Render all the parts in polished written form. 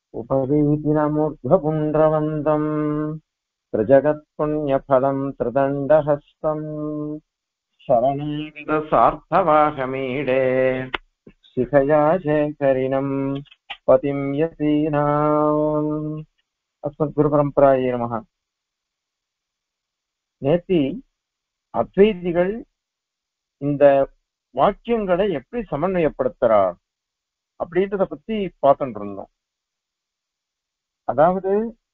उपवीतिनमूर्ध्वपुण्ड्रवन्तम् त्रिजगत्पुण्यफलम् त्रिदण्डहस्तम् शरणागतसार्थवाहमीडे शिखया शेखरिणम् पतिं यतीनाम् अस्मद्गुरुपरम्परायै नमः. நேத்தி அத்வைதிகள் இந்த வாக்கியங்களை எப்படி சமன்வயப்படுத்துறா அப்படின்றத பத்தி பார்த்துட்டு இருந்தோம். அதாவது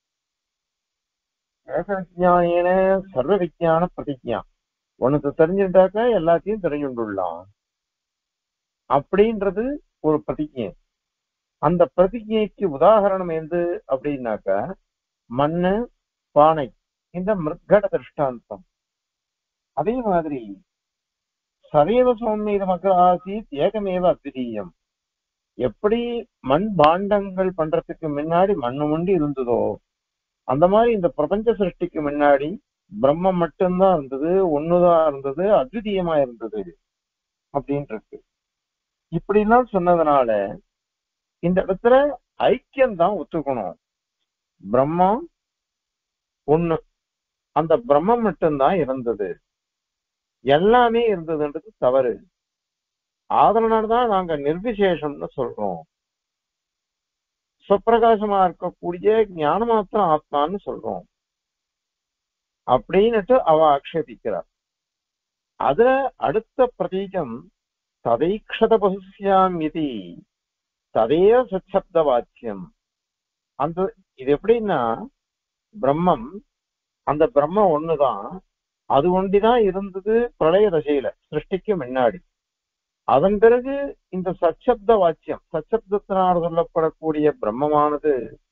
ஏக விஞ்ஞான சர்வ விஞ்ஞான பிரதிஜா, உனக்கு தெரிஞ்சுட்டாக்க எல்லாத்தையும் தெரிஞ்சுட்டுலாம் அப்படின்றது ஒரு பிரதிஜை. அந்த பிரதிஜைக்கு உதாரணம் எது அப்படின்னாக்க மண்ணு, பானை, இந்த மிருத்கட திருஷ்டாந்தம். அதே மாதிரி சரைவ சௌமிய மக்கள் ஆசீத் ஏகமேவ அத்விதீயம். எப்படி மண் பாண்டங்கள் பண்றதுக்கு முன்னாடி மண்ணு முண்டி இருந்ததோ அந்த மாதிரி இந்த பிரபஞ்ச சிருஷ்டிக்கு முன்னாடி பிரம்மம் மட்டும்தான் இருந்தது, ஒண்ணுதான் இருந்தது, அத்விதீயமா இருந்தது அப்படின்றது. இப்படி எல்லாம் சொன்னதுனால இந்த இடத்துல ஐக்கியம் தான் ஒத்துக்கணும். பிரம்மம் ஒண்ணு, அந்த பிரம்மம் மட்டும்தான் இருந்தது, எல்லாமே இருந்ததுன்றது தவறு. அதனாலதான் நாங்க நிர்விசேஷம்னு சொல்றோம். சுப்பிரகாசமா இருக்கக்கூடிய ஞான மாத்திரம் ஆத்மான்னு சொல்றோம் அப்படின்னுட்டு அவ ஆக்ஷேபிக்கிறார். அதுல அடுத்த பிரதீகம் ததைக்ஷத பசுஸ்யாம் இது ததைய சச்சப்த வாக்கியம். அந்த இது எப்படின்னா பிரம்மம், அந்த பிரம்மம் ஒண்ணுதான், அது ஒண்டிதான் இருந்தது பிரளய தசையில சிருஷ்டிக்கு முன்னாடி. அதன் பிறகு இந்த சச்சப்த வாக்கியம், சச்சப்தத்தினால் சொல்லப்படக்கூடிய பிரம்மமானது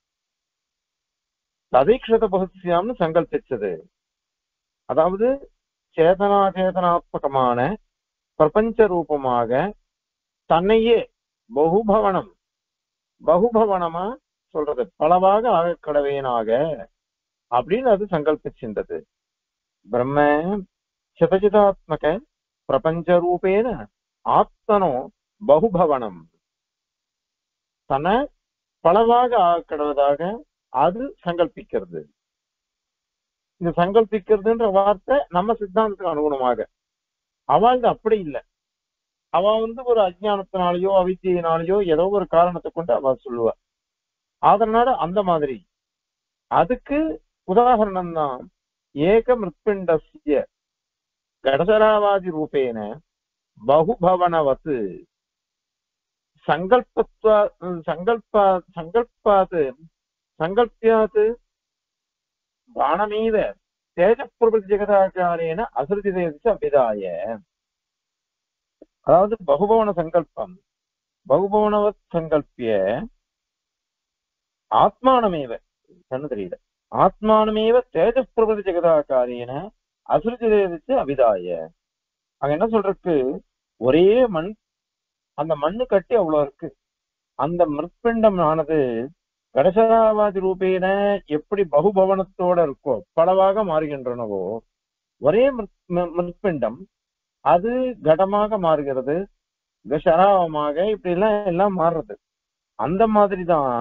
ததைக்ஷத பகுதியாம்னு சங்கல்பிச்சது. அதாவது சேதனாச்சேதனாத்மகமான பிரபஞ்ச ரூபமாக தன்னையே பகுபவனம், பகுபவனமா சொல்றது, பலவாக ஆக கடவேனாக அப்படின்னு அது சங்கல்பிச்சின்றது. பிரம்ம சதசிதாத்மக பிரபஞ்ச ரூபேன ஆத்மனோ பகுபவனம், தன பலவாக ஆக்கடுவதாக அது சங்கல்பிக்கிறது. இந்த சங்கல்பிக்கிறதுன்ற வார்த்தை நம்ம சித்தாந்தத்துக்கு அனுகுணமாக. அவள் அப்படி இல்லை. அவ ஒரு அஜ்ஞானத்தினாலேயோ அவித்தியினாலேயோ ஏதோ ஒரு காரணத்தை கொண்டு அவ சொல்லுவா. அதனால அந்த மாதிரி அதுக்கு உதாரணம் தான் ஏக மிருத்பிண்டஸ்ய கடசராவாதி ரூபேன பகுபவனவத்து சங்கல்பத்வா சங்கல்பியாத் பானமீவ தேஜப்பிரபதி ஜெகதாச்சாரேன அசுரதிதேச அபிதாய. அதாவது பகுபவன சங்கல்பம், பகுபவனவத் சங்கல்பிய ஆத்மானமேவ, கண்ணு தெரியல, ஆத்மானமேவ தேஜப்பிரபதி ஜெகதாச்சாரேன அசுரதிதேச அபிதாய. அங்க என்ன சொல்றதுக்கு, ஒரே மண், அந்த மண்ணு கட்டி அவ்வளவு இருக்கு. அந்த மிருத்பிண்டம் ஆனது கடசராவாதி ரூபேன எப்படி பகுபவனத்தோட இருக்கோ, பலவாக மாறுகின்றனவோ, ஒரே மிருத்பிண்டம் அது கடமாக மாறுகிறது, சராவமாக, இப்படி எல்லாம் மாறுறது. அந்த மாதிரிதான்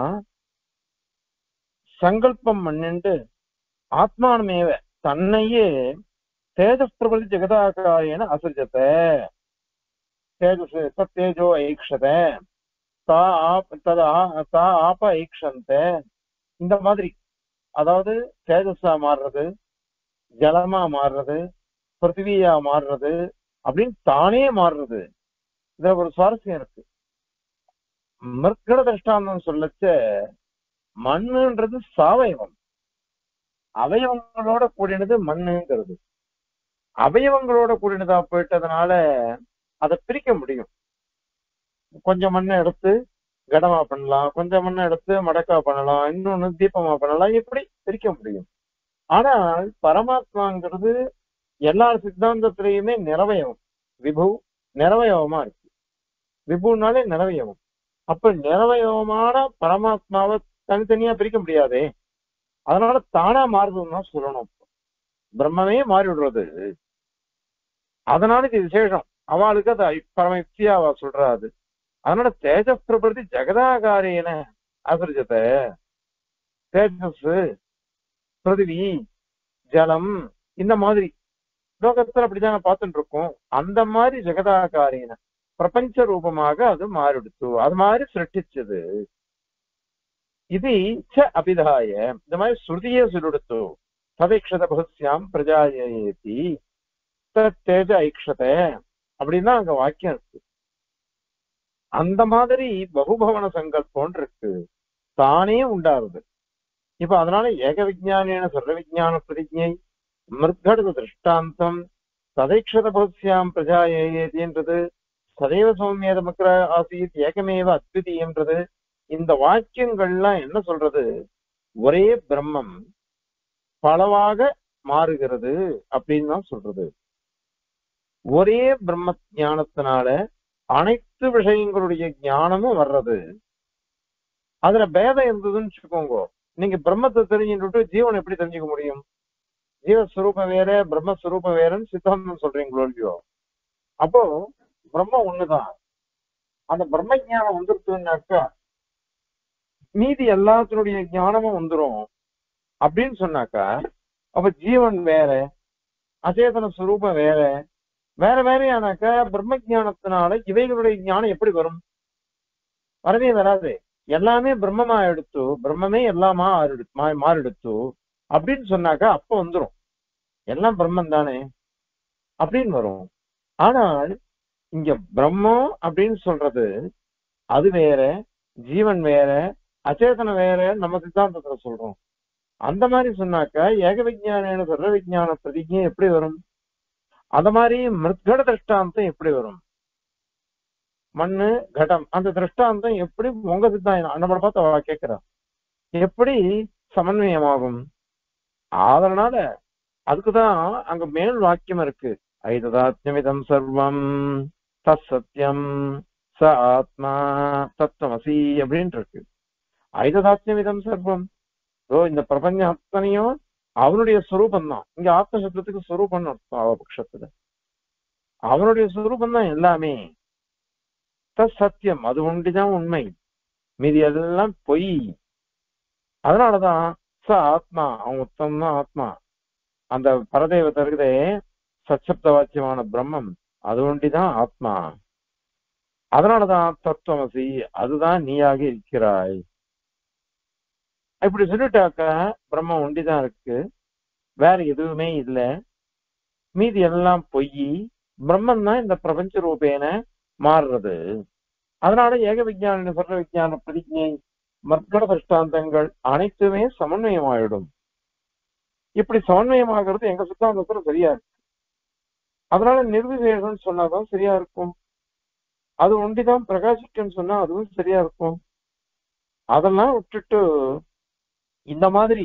சங்கல்பம் பண்ணிட்டு ஆத்மானமேவ தன்னையே தேஜப்பிரபதி ஜெகதாகாரேன அசுஜத்தை, தேஜஸ் தேஜோ ஐக்ஷத தா ஆப ஐக்ஷந்த, இந்த மாதிரி. அதாவது தேஜஸா மாறுறது, ஜலமா மாறுறது, பிருத்திவியா மாறுறது, அப்படின்னு தானே மாறுறது. இதுல ஒரு சுவாரஸ்யம் இருக்கு. மிருத்கட திருஷ்டாந்தம் சொல்லச்ச மண்ணுன்றது சாவயவம், அவயவங்களோட கூடினது மண்ணுங்கிறது. அவயவங்களோட கூடினதா போயிட்டதுனால அதை பிரிக்க முடியும். கொஞ்சம் மண்ணை எடுத்து கடமா பண்ணலாம், கொஞ்சம் மண்ணை எடுத்து மடக்கா பண்ணலாம், இன்னொன்னு தீபமா பண்ணலாம், இப்படி பிரிக்க முடியும். ஆனால் பரமாத்மாங்கிறது எல்லா சித்தாந்தத்திலையுமே நிறவயவம், விபு நிறவயவமா இருக்கு. விபுனாலே நிறவயவம். அப்ப நிறவயவமான பரமாத்மாவை தனித்தனியா பிரிக்க முடியாதே, அதனால தானா மாறுதுன்னு தான் சொல்லணும். பிரம்மமே மாறி விடுறது. அதனால இது விசேஷம். அவளுக்கு அது பரம யுக்தியா அவ சொல்றாது. அதனால தேஜப்பிரபதி ஜெகதாகாரேன அசுரஜத்தை, தேஜஸ், பிருதிவி, ஜலம், இந்த மாதிரி லோகத்துல அப்படிதான் பார்த்துட்டு இருக்கோம். அந்த மாதிரி ஜெகதாகாரின பிரபஞ்ச ரூபமாக அது மாறிடுத்து, அது மாதிரி சிருஷ்டிச்சது. இது அபிதாய இந்த மாதிரி ஸ்ருதியே சொல்லிடுத்து. ததைக்ஷத பகுஸ்யாம் பிரஜாயேதி தேஜ ஐக்ஷத அப்படின்னா அங்க வாக்கியம் இருக்கு. அந்த மாதிரி பகுபவன சங்கல்பம் இருக்கு, தானே உண்டாருது. இப்ப அதனால ஏக விஜான சர்வ விஜான பிரதிஜை மிருத்கட திருஷ்டாந்தம் ததைக்ஷத பகுஸ்யாம் பிரஜாயேதின்றது சதைவ சௌமியத மக்கர ஆசீத் ஏகமேவ அத்விதீயன்றது, இந்த வாக்கியங்கள்லாம் என்ன சொல்றது? ஒரே பிரம்மம் பலவாக மாறுகிறது அப்படின்னு தான் சொல்றது. ஒரே பிரம்ம ஞானத்தினால அனைத்து விஷயங்களுடைய ஞானமும் வர்றது. அதுல பேதம் இருந்ததுன்னு வச்சுக்கோங்க, நீங்க பிரம்மத்தை தெரிஞ்சுட்டு ஜீவன் எப்படி தெரிஞ்சுக்க முடியும்? ஜீவஸ்வரூபம் வேற பிரம்மஸ்வரூபம் வேறன்னு சித்தாந்தம் சொல்றீங்களோ இல்லையோ? அப்போ பிரம்மம் ஒண்ணுதான். அந்த பிரம்ம ஞானம் வந்துருச்சுன்னாக்கா மீதி எல்லாத்தினுடைய ஞானமும் வந்துரும் அப்படின்னு சொன்னாக்கா, அப்ப ஜீவன் வேற அச்சேதன சுரூபம் வேற வேற வேறையானாக்கா பிரம்ம ஜானத்தினால இவைகளுடைய ஞானம் எப்படி வரும்? வரவே வராது. எல்லாமே பிரம்மமா எடுத்து, பிரம்மமே எல்லாமா மாறிடுத்து அப்படின்னு சொன்னாக்கா அப்ப வந்துரும், எல்லாம் பிரம்மன் தானே அப்படின்னு வரும். ஆனால் இங்க பிரம்மம் அப்படின்னு சொல்றது அது வேற, ஜீவன் வேற, அச்சேதனம் வேற நம்ம சித்தாந்தத்துல சொல்றோம். அந்த மாதிரி சொன்னாக்கா ஏக விஜான சர்வ விஜான பிரதிஜை எப்படி வரும்? அந்த மாதிரி மிருத்கட திருஷ்டாந்தம் எப்படி வரும்? மண்ணு கடம் அந்த திருஷ்டாந்தம் எப்படி உங்க சித்தாந்தம் நம்மளை பார்த்து அவ கேட்கிறா எப்படி சமன்வயமாகும்? அதனால அதுக்குதான் அங்க மேல் வாக்கியம் இருக்கு. ஐததாத்மிதம் சர்வம் தத் சத்தியம் ச ஆத்மா தத்துவமசி அப்படின்னு இருக்கு. ஐததாத்மிதம் சர்வம், இந்த பிரபஞ்சம் அத்தனையும் அவனுடைய சுரூபம் தான். இங்க ஆத்ம சப்தத்துக்கு சுரூபம் பட்சத்துல அவனுடைய சுரூபம் தான் எல்லாமே. தத் சத்தியம், அது ஒன்றுதான் உண்மை, மீதி எல்லாம் பொய். அதனாலதான் ச ஆத்மா, அவன் உத்தம் தான் ஆத்மா. அந்த பரதேவத்தை இருக்குதே சச்சப்த வாக்கியமான பிரம்மம், அது ஒண்டிதான் ஆத்மா. அதனாலதான் தத்துவமசி, அதுதான் நீயாக இருக்கிறாய். இப்படி சொல்லிட்டாக்க பிரம்மம் ஒண்டிதான் இருக்கு, வேற எதுவுமே இல்லை, மீதி எல்லாம் பொய். பிரம்மன் தான் இந்த பிரபஞ்ச ரூபேன மாறுறது. அதனால ஏக விஜான சர்வ விஜான பிரதிஜை மற்ற திருஷ்டாந்தங்கள் அனைத்துமே சமன்வயமாயிடும். இப்படி சமன்வயமாகிறது எங்க சித்தாந்தத்துல சரியா இருக்கு. அதனால நிர்விசேஷம் சொன்னாதான் சரியா இருக்கும். அது ஒண்டிதான் பிரகாசிக்குன்னு சொன்னா அதுவும் சரியா இருக்கும். அதெல்லாம் விட்டுட்டு இந்த மாதிரி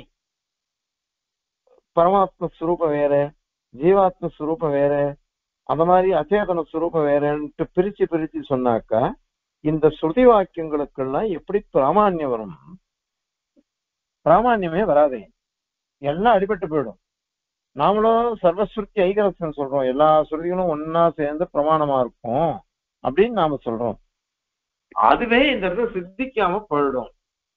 பரமாத்ம ஸ்வரூபம் வேற, ஜீவாத்ம ஸ்வரூபம் வேற, அந்த மாதிரி அச்சேதன ஸ்வரூபம் வேறன்ட்டு பிரிச்சு பிரிச்சு சொன்னாக்கா இந்த ஸ்ருதி வாக்கியங்களுக்கெல்லாம் எப்படி பிராமான்யம் வரும்? பிராமான்யமே வராதே, எல்லாம் அடிபட்டு போயிடும். நாமளும் சர்வஸ்ருதி ஐகரசன் சொல்றோம், எல்லா ஸ்ருதிகளும் ஒன்னா சேர்ந்து பிரமாணமா இருக்கும் அப்படின்னு நாம சொல்றோம். அதுவே இந்த இடத்துல சித்திக்காம போயிடும்.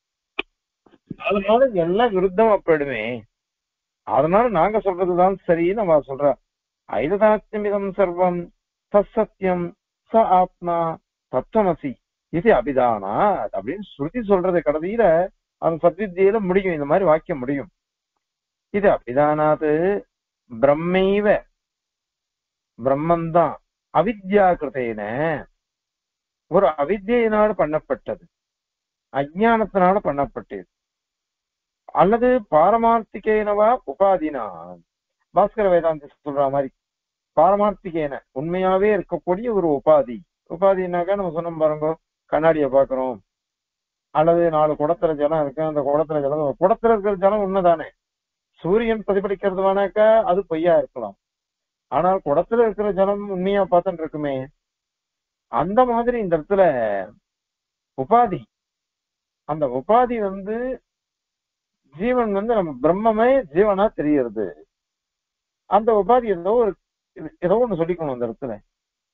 அதனால எல்லாம் விருத்தமா போயிடுமே. அதனால நாங்க சொல்றதுதான் சரி. நம்ம சொல்ற ஐததாத்மிதம் சர்வம் தத் சத்தியம் ச ஆத்மா தத்துவமசி இது அபிதானா அப்படின்னு ஸ்ருதி சொல்றது. கடைசியில அந்த சத்வித்தியில முடியும், இந்த மாதிரி வாக்கியம் முடியும். இது அபிதானாது பிரம்மைவ, பிரம்மந்தான் அவித்யா கிருத்தேன, ஒரு அவித்தியினால பண்ணப்பட்டது, அஜானத்தினால பண்ணப்பட்டது, அல்லது பாரமார்த்திகேனவா உபாதினா. பாஸ்கர வேதாந்தி சொல்ற மாதிரி பாரமார்த்திகேன உண்மையாவே இருக்கக்கூடிய ஒரு உபாதி. உபாதினாக்கா நம்ம சொன்னோம் பாருங்க, கண்ணாடியை பாக்குறோம், அல்லது 4 குடத்துல ஜலம் இருக்கு, அந்த குடத்துல ஜலம், குடத்துல இருக்கிற ஜலம் உண்மைதானே. சூரியன் பிரதிபலிக்கிறது வேணாக்கா அது பொய்யா இருக்கலாம், ஆனால் குடத்துல இருக்கிற ஜலம் உண்மையா பார்த்துட்டு இருக்குமே. அந்த மாதிரி இந்த இடத்துல உபாதி, அந்த உபாதி ஜீவன் நம்ம பிரம்மமே ஜீவனா தெரியறது. அந்த உபாதி ஏதோ ஒண்ணு சொல்லிக்கணும் அந்த இடத்துல.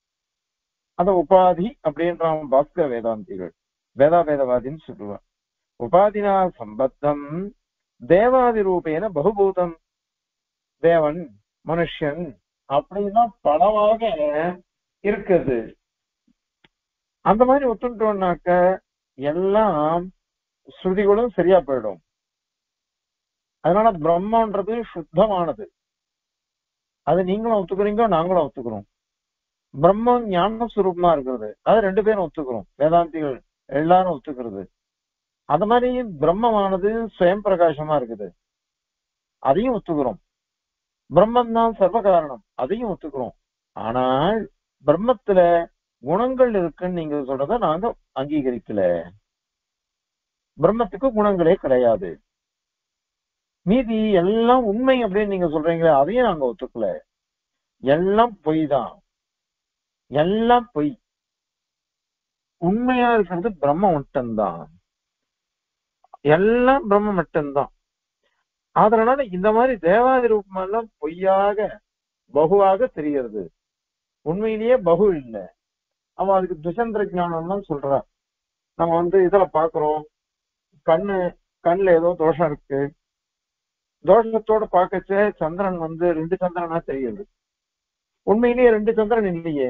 அந்த உபாதி அப்படின்றான் பாஸ்கர வேதாந்திகள், வேதாவேதவாதின்னு சொல்லுவான். உபாதினா சம்பத்தம் தேவாதி ரூபேன பகுபூதம். தேவன், மனுஷன் அப்படின்னா பலவாக இருக்குது. அந்த மாதிரி ஒத்துட்டோம்னாக்க எல்லாம் ஸ்ருதிகளும் சரியா போயிடும். அதனால பிரம்மன்றது சுத்தமானது. அது நீங்களும் ஒத்துக்கிறீங்க, நாங்களும் ஒத்துக்கிறோம். பிரம்மம் ஞான சுரூபமா இருக்கிறது, அது ரெண்டு பேரும் ஒத்துக்கிறோம். வேதாந்திகள் எல்லாரும் ஒத்துக்கிறது. அது மாதிரி பிரம்மமானது சுயம் பிரகாசமா இருக்குது, அதையும் ஒத்துக்கிறோம். பிரம்மம் தான் சர்வ காரணம், அதையும் ஒத்துக்கிறோம். ஆனால் பிரம்மத்துல குணங்கள் இருக்குன்னு நீங்க சொல்றத நாங்க அங்கீகரிக்கல. பிரம்மத்துக்கு குணங்களே கிடையாது. மீதி எல்லாம் உண்மை அப்படின்னு நீங்க சொல்றீங்களே, அதையும் நாங்க ஒத்துக்கல. எல்லாம் பொய் தான், எல்லாம் பொய். உண்மையா இருக்கிறது பிரம்ம மட்டும்தான், எல்லாம் பிரம்ம மட்டும்தான். அதனால இந்த மாதிரி தேவாதி ரூபம் எல்லாம் பொய்யாக பகுவாக தெரிகிறது. உண்மையிலேயே பகு இல்லை. அவன் அதுக்கு துஷந்திர ஞானம் சொல்றா. நம்ம இதுல பாக்குறோம், கண்ணு கண்ணுல ஏதோ தோஷம் இருக்கு. தோஷத்தோட பார்க்கச்சே சந்திரன் ரெண்டு சந்திரனா தெரியுது. உண்மையிலேயே ரெண்டு சந்திரன் இல்லையே,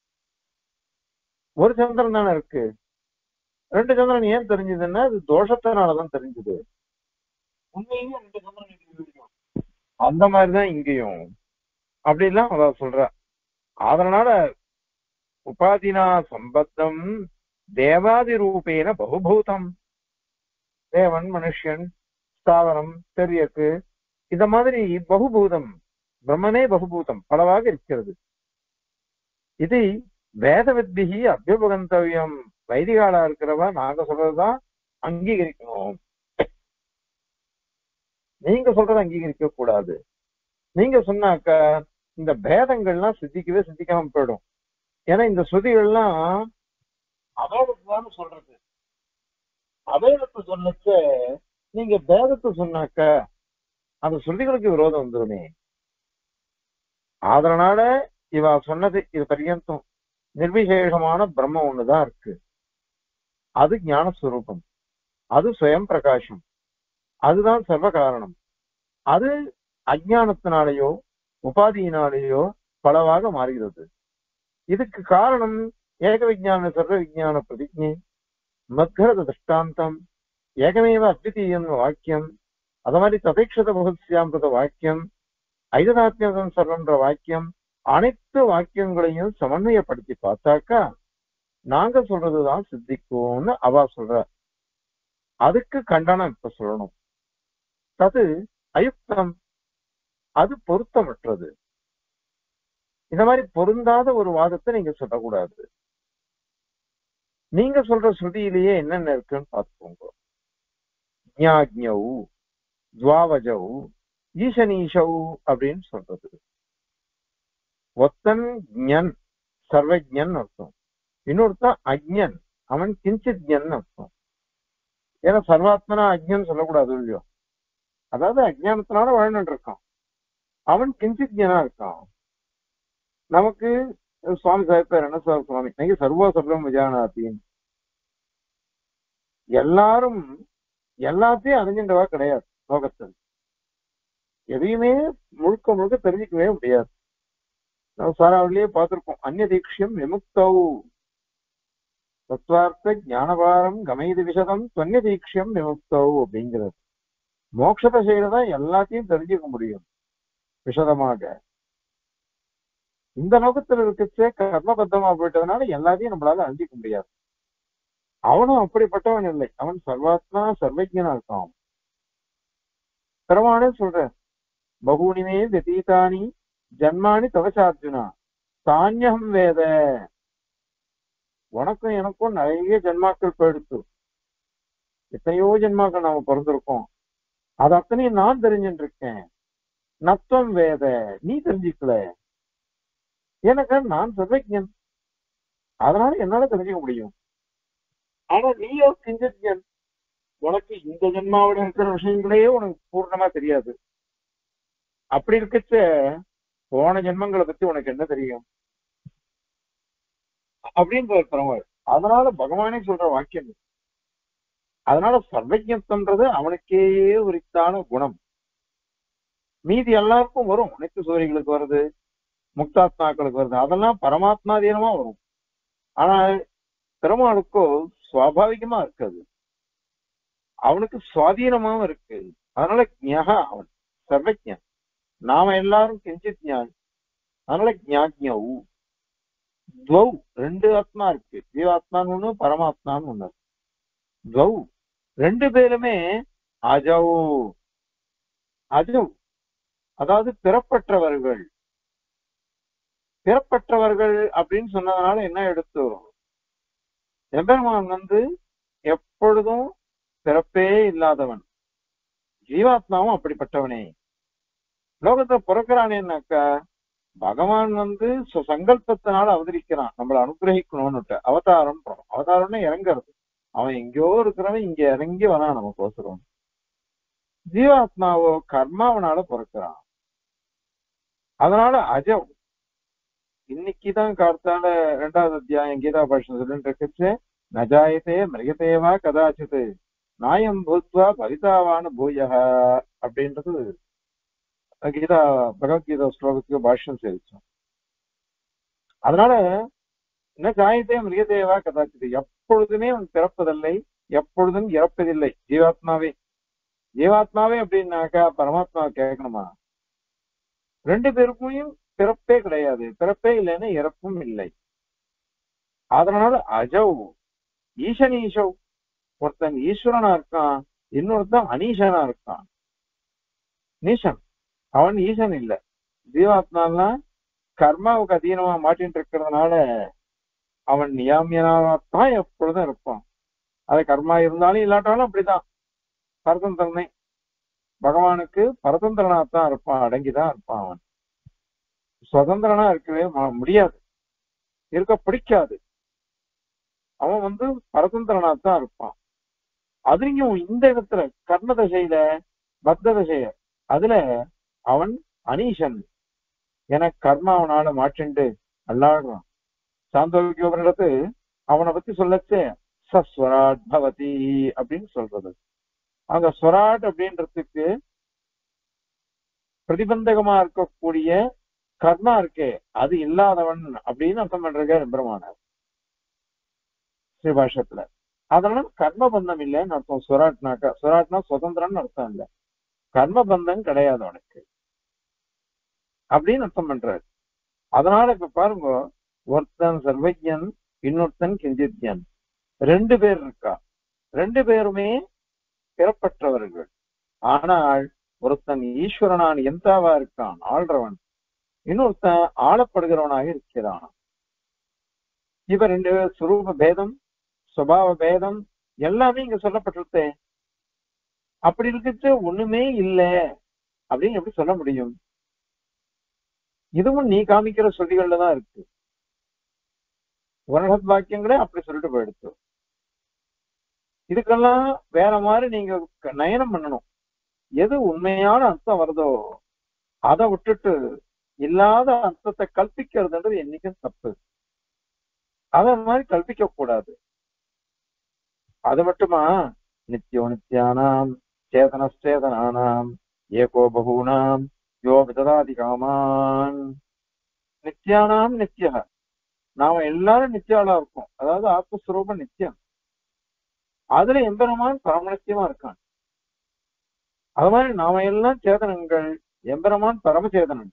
ஒரு சந்திரன் தானே இருக்கு. ரெண்டு சந்திரன் ஏன் தெரிஞ்சதுன்னா அது தோஷத்தினாலதான் தெரிஞ்சது. உண்மையிலேயே ரெண்டு சந்திரன் இருக்கு. அந்த மாதிரிதான் இங்கேயும் அப்படிலாம் அவ சொல்ற. அதனால உபாதினா சம்பத்தம் தேவாதி ரூபேன பகுபூதம். தேவன், மனுஷன், ஸ்தாவரம், தெரியக்கு, இந்த மாதிரி பகுபூதம். பிரம்மனே பகுபூதம், பலவாக இருக்கிறது. இது வேத வித்திகி அபியுபகந்தவியம். வைதிகாலா இருக்கிறவா நாங்க சொல்றதுதான் அங்கீகரிக்கணும், நீங்க சொல்றதை அங்கீகரிக்க கூடாது. நீங்க சொன்னாக்க இந்த பேதங்கள்லாம் சித்திக்கவே சித்திக்காம போயிடும். ஏன்னா இந்த ஸ்ருதிகள்லாம் அபேதத்துதான் சொல்றது. அபேதத்தை சொல்லச்ச நீங்க பேதத்தை சொன்னாக்க அந்த ஸ்ருதிகளுக்கு விரோதம் வந்துருமே. அதனால இவ சொன்னது இது பர்யந்தம் நிர்விசேஷமான பிரம்மம் ஒண்ணுதான் இருக்கு. அது ஞானஸ்வரூபம், அது சுயம் பிரகாசம், அதுதான் சர்வ காரணம். அது அஜானத்தினாலேயோ உபாதியினாலேயோ பலவாக மாறுகிறது. இதுக்கு காரணம் ஏக விஜான சர்வ விஜான பிரதிஜை, மத்கரத திருஷ்டாந்தம், ஏகமேவ அத்விதீயம் வாக்கியம், அது மாதிரி ததேக்ஷத பகுத்யாம்பிரத வாக்கியம், ஐததாத்மியம் சர்வன்ற வாக்கியம், அனைத்து வாக்கியங்களையும் சமன்வயப்படுத்தி பார்த்தாக்கா நாங்க சொல்றதுதான் சித்திக்கும்னு அவ சொல்ற. அதுக்கு கண்டனம் இப்ப சொல்லணும். அது அயுக்தம், அது பொருத்தமற்றது. இந்த மாதிரி பொருந்தாத ஒரு வாதத்தை நீங்க சொல்லக்கூடாது. நீங்க சொல்ற ஸ்ருதியிலேயே என்னென்ன இருக்குன்னு பார்த்துக்கோங்க. ஞாக்ஞௌ, துவாவஜௌ, ஈசனீஷௌ அப்படின்னு சொல்றது. ஒத்தன் ஞன், சர்வஜன் அர்த்தம். இன்னொருத்தன் அஜ்ஞன், அவன் கிஞ்சித் ஞன் அர்த்தம். ஏன்னா சர்வாத்மனா அஜ்ஞன் சொல்லக்கூடாது இல்லையோ. அதாவது அஜ்ஞானத்தினால வாழ்ந்துட்டு இருக்கான், அவன் கிஞ்சித் ஞனா இருக்கான். நமக்கு சுவாமி சாஹிப்பார் என்ன சார் சுவாமி, நீங்க சர்வ சர்வம் விஜயானாத்தின்னு எல்லாரும் எல்லாத்தையும் அறிஞ்சின்றவா கிடையாது. லோகத்தில் எதையுமே முழுக்க முழுக்க தெரிஞ்சுக்கவே முடியாது. நம்ம சாராவிலேயே பார்த்திருக்கோம், அந்நிய தீட்சியம் விமுக்தௌ தத்வார்த்த ஞானபாரம் கமைது விஷதம் தொன்னிய தீட்சியம் விமுக்தௌ அப்படிங்கிறது. மோட்சத்தை செய்யறதான் எல்லாத்தையும் தெரிஞ்சுக்க முடியும் விஷதமாக. இந்த லோகத்தில் இருக்கச்சே கர்மபத்தமா போயிட்டதுனால எல்லாத்தையும் நம்மளால அறிஞ்சிக்க முடியாது. அவனும் அப்படிப்பட்டவன் இல்லை, அவன் சர்வாத்மா சர்வஜனா இருக்கான். பெருமானே சொல்ற, பகூனிமே வெதீதானி ஜன்மானி தவசார்ஜுனா தானியம் வேத. உனக்கும் எனக்கும் நிறைய ஜென்மாக்கள் போயிடுத்து, எத்தனையோ ஜென்மாக்கள் நாம பிறந்திருக்கோம். அது அத்தனையும் நான் தெரிஞ்சுட்டு இருக்கேன். நத்தம் வேத, நீ தெரிஞ்சுக்கல. எனக்கு நான் சர்வஜன், அதனால என்னால தெரிஞ்சுக்க முடியும். ஆனா நீயோ கிஞ்சன், உனக்கு இந்த ஜென்மாவோட இருக்கிற விஷயங்களே உனக்கு பூர்ணமா தெரியாது. அப்படி இருக்கச்ச போன ஜென்மங்களை பத்தி உனக்கு என்ன தெரியும் அப்படின்னு பெருமாள். அதனால பகவானே சொல்ற வாக்கியம், அதனால சர்வஜத்வம்ன்றது அவனுக்கே உரித்தான குணம். மீதி எல்லாருக்கும் வரும், நித்திய சூரியர்களுக்கு வருது, முக்தாத்மாக்களுக்கு வருது, அதெல்லாம் பரமாத்மாதீனமா வரும். ஆனா பெருமாளுக்கோ சுவாபாவிகமா இருக்காது, அவனுக்கு சுவாதீனமாவும் இருக்கு. அதனால ஜ்ஞா அவன் சர்வஜன். நாம எல்லாரும் கிஞ்சித் ஞானி. அதனால ஜாக்ஞவு துவௌ ரெண்டு ஆத்மா இருக்கு, ஜீவாத்மான்னு ஒண்ணு, பரமாத்மான்னு ஒண்ணு. துவௌ ரெண்டு பேருமே அஜௌ அஜௌ, அதாவது பிறப்பற்றவர்கள். பிறப்பற்றவர்கள் அப்படின்னு சொன்னதுனால என்ன எடுத்து வரும்? எம்பெருமான் எப்பொழுதும் பிறப்பே இல்லாதவன், ஜீவாத்மாவும் அப்படிப்பட்டவனே. லோகத்தை பிறக்கிறானேனாக்கா பகவான் சங்கல்பத்தினால அவதரிக்கிறான், நம்மளை அனுகிரகிக்கணும்னுட்டு. அவதாரம், அவதாரம்னா இறங்குறது. அவன் எங்கேயோ இருக்கிறவன் இங்க இறங்கி வரான் நமக்கோசரம். ஜீவாத்மாவோ கர்மாவனால பிறக்கிறான். அதனால அஜவ். இன்னைக்குதான் கார்த்தால 2வது அத்தியாயம் கீதா பாஷன் சொல்லிட்டு இருக்குச்சு, நஜாயத்தே மிருகத்தேவா கதாச்சித்து நாயம் பூத்வா பவிதாவான பூயக அப்படின்றது கீதா பகவத்கீதா ஸ்லோகத்துக்கு பாஷ்யம் சேவிச்சோம். அதனால என்ன ஜாயத்தே மிருகத்தேவா கதாச்சித்து, எப்பொழுதுமே அவன் பிறப்பதில்லை, எப்பொழுதும் இறப்பதில்லை. ஜீவாத்மாவே ஜீவாத்மாவே அப்படின்னாக்கா பரமாத்மா கேட்கணுமா? ரெண்டு பேருக்கும் பிறப்பே கிடையாது, பிறப்பே இல்லைன்னா இறப்பும் இல்லை. அதனால அஜவ் ஈசன் ஈசவ், ஒருத்தன் ஈஸ்வரனா இருக்கான், இன்னொருத்தன் அனீசனா இருக்கான். நீசன் அவன் ஈசன் இல்ல. ஜீவாத்மாலாம் கர்மாவுக்கு அதீனமா மாட்டின்னு இருக்கிறதுனால அவன் நியாமியனாத்தான் எப்பொழுதும் இருப்பான். அது கர்மா இருந்தாலும் இல்லாட்டாலும் அப்படிதான் பரதந்திரனை. பகவானுக்கு பரதந்திரனாத்தான் இருப்பான், அடங்கிதான் இருப்பான். அவன் சுதந்திரனா இருக்கவே முடியாது, இருக்க பிடிக்காது. அவன் பரதந்திரனாத்தான் இருப்பான். அதுலயும் இந்த இடத்துல கர்ம தசையில பத்த தசைய அதுல அவன் அனீசன் என கர்மாவனால மாற்றிண்டு அல்லாடுறான். சாந்தோக்கியோபனிடத்து அவனை பத்தி சொல்லச்சே சஸ்வராட் பவதி அப்படின்னு சொல்றது. அந்த ஸ்வராட் அப்படின்றதுக்கு பிரதிபந்தகமா இருக்கக்கூடிய கர்மா இருக்கே அது இல்லாதவன் அப்படின்னு அர்த்தம் பண்றார் எம்பெருமானார் ஸ்ரீபாஷத்துல. அதனால கர்ம பந்தம் இல்லைன்னு அர்த்தம். ஸ்வராட்னாக்கா, ஸ்வராட்னா சுதந்திரம்னு அர்த்தம் இல்ல, கர்ம பந்தம் கிடையாது அவனுக்கு அப்படின்னு அர்த்தம் பண்றாரு. அதனால இப்ப பாருங்க, ஒருத்தன் சர்வஜன், இன்னொருத்தன் கிஞ்சித்யன், ரெண்டு பேர் இருக்கா. ரெண்டு பேருமே பிறப்பற்றவர்கள். ஆனால் ஒருத்தன் ஈஸ்வரனான் எந்தாவா இருக்கான், ஆள்றவன், இன்னொருத்தன் ஆளப்படுகிறவனாக இருக்கிறான். இப்ப ரெண்டு சுரூப பேதம், சுபாவ பேதம் எல்லாமே இங்க சொல்லப்பட்டிருத்தே. அப்படி இருக்கிறது ஒண்ணுமே இல்லை அப்படின்னு எப்படி சொல்ல முடியும்? இதுவும் நீ காமிக்கிற சொல்லிகள்ல தான் இருக்கு. உபனிஷத் வாக்கியங்களே அப்படி சொல்லிட்டு போயிடுச்சு. இதுக்கெல்லாம் வேற மாதிரி நீங்க நயனம் பண்ணணும். எது உண்மையான அர்த்தம் வருதோ அதை விட்டுட்டு இல்லாத அர்த்தத்தை கல்பிக்கிறதுன்றது என்னைக்கும் தப்பு. அத மாதிரி கல்பிக்க கூடாது. அது மட்டுமா, நித்தியோ நித்யானாம் சேதனஸ்தேதனானாம் ஏகோ பகூனாம் யோ விததாதி காமான். நித்யானாம் நித்யா, நாம எல்லாரும் நித்தியாளா இருக்கோம். அதாவது ஆத்மஸ்வரூபம் நித்தியம். அதுல எம்பெருமான் பரமநித்தியமா இருக்கான். அது மாதிரி நாம எல்லாம் சேதனங்கள், எம்பெருமான் பரமசேதனன்.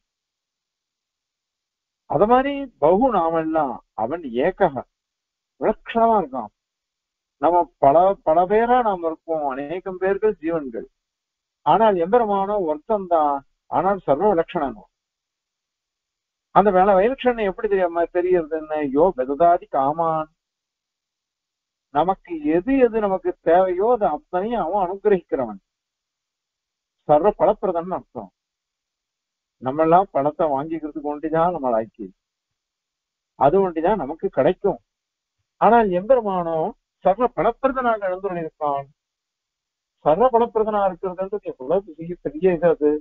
அது மாதிரி பகு நாம எல்லாம், அவன் ஏகக விலட்சணமா இருக்கான். நம்ம பல பல பேரா நாம் இருக்கோம், அநேகம் பேர்கள் ஜீவன்கள். ஆனால் எம்பெருமானோ ஒருத்தன் தான், ஆனால் சர்வ விலட்சணனும். அந்த வேலை வைலட்சணம் எப்படி தெரியுது? என்ன யோ பெததாதி காமான், நமக்கு எது எது நமக்கு தேவையோ அது அத்தனையும் அவன் அனுகிரகிக்கிறவன். சர்வ பலப்பிரதன் அர்த்தம். நம்ம எல்லாம் பணத்தை வாங்கிக்கிறதுக்கு ஒண்டிதான் நம்ம ஆக்கி, அது ஒண்டிதான் நமக்கு கிடைக்கும். ஆனால் எம்பெருமானோ சர்வ பலப்பிரதனாக எழுந்துள்ளிருக்கான். சர்வ பலப்பிரதனா இருக்கிறது எவ்வளவு பெரிய இது அது.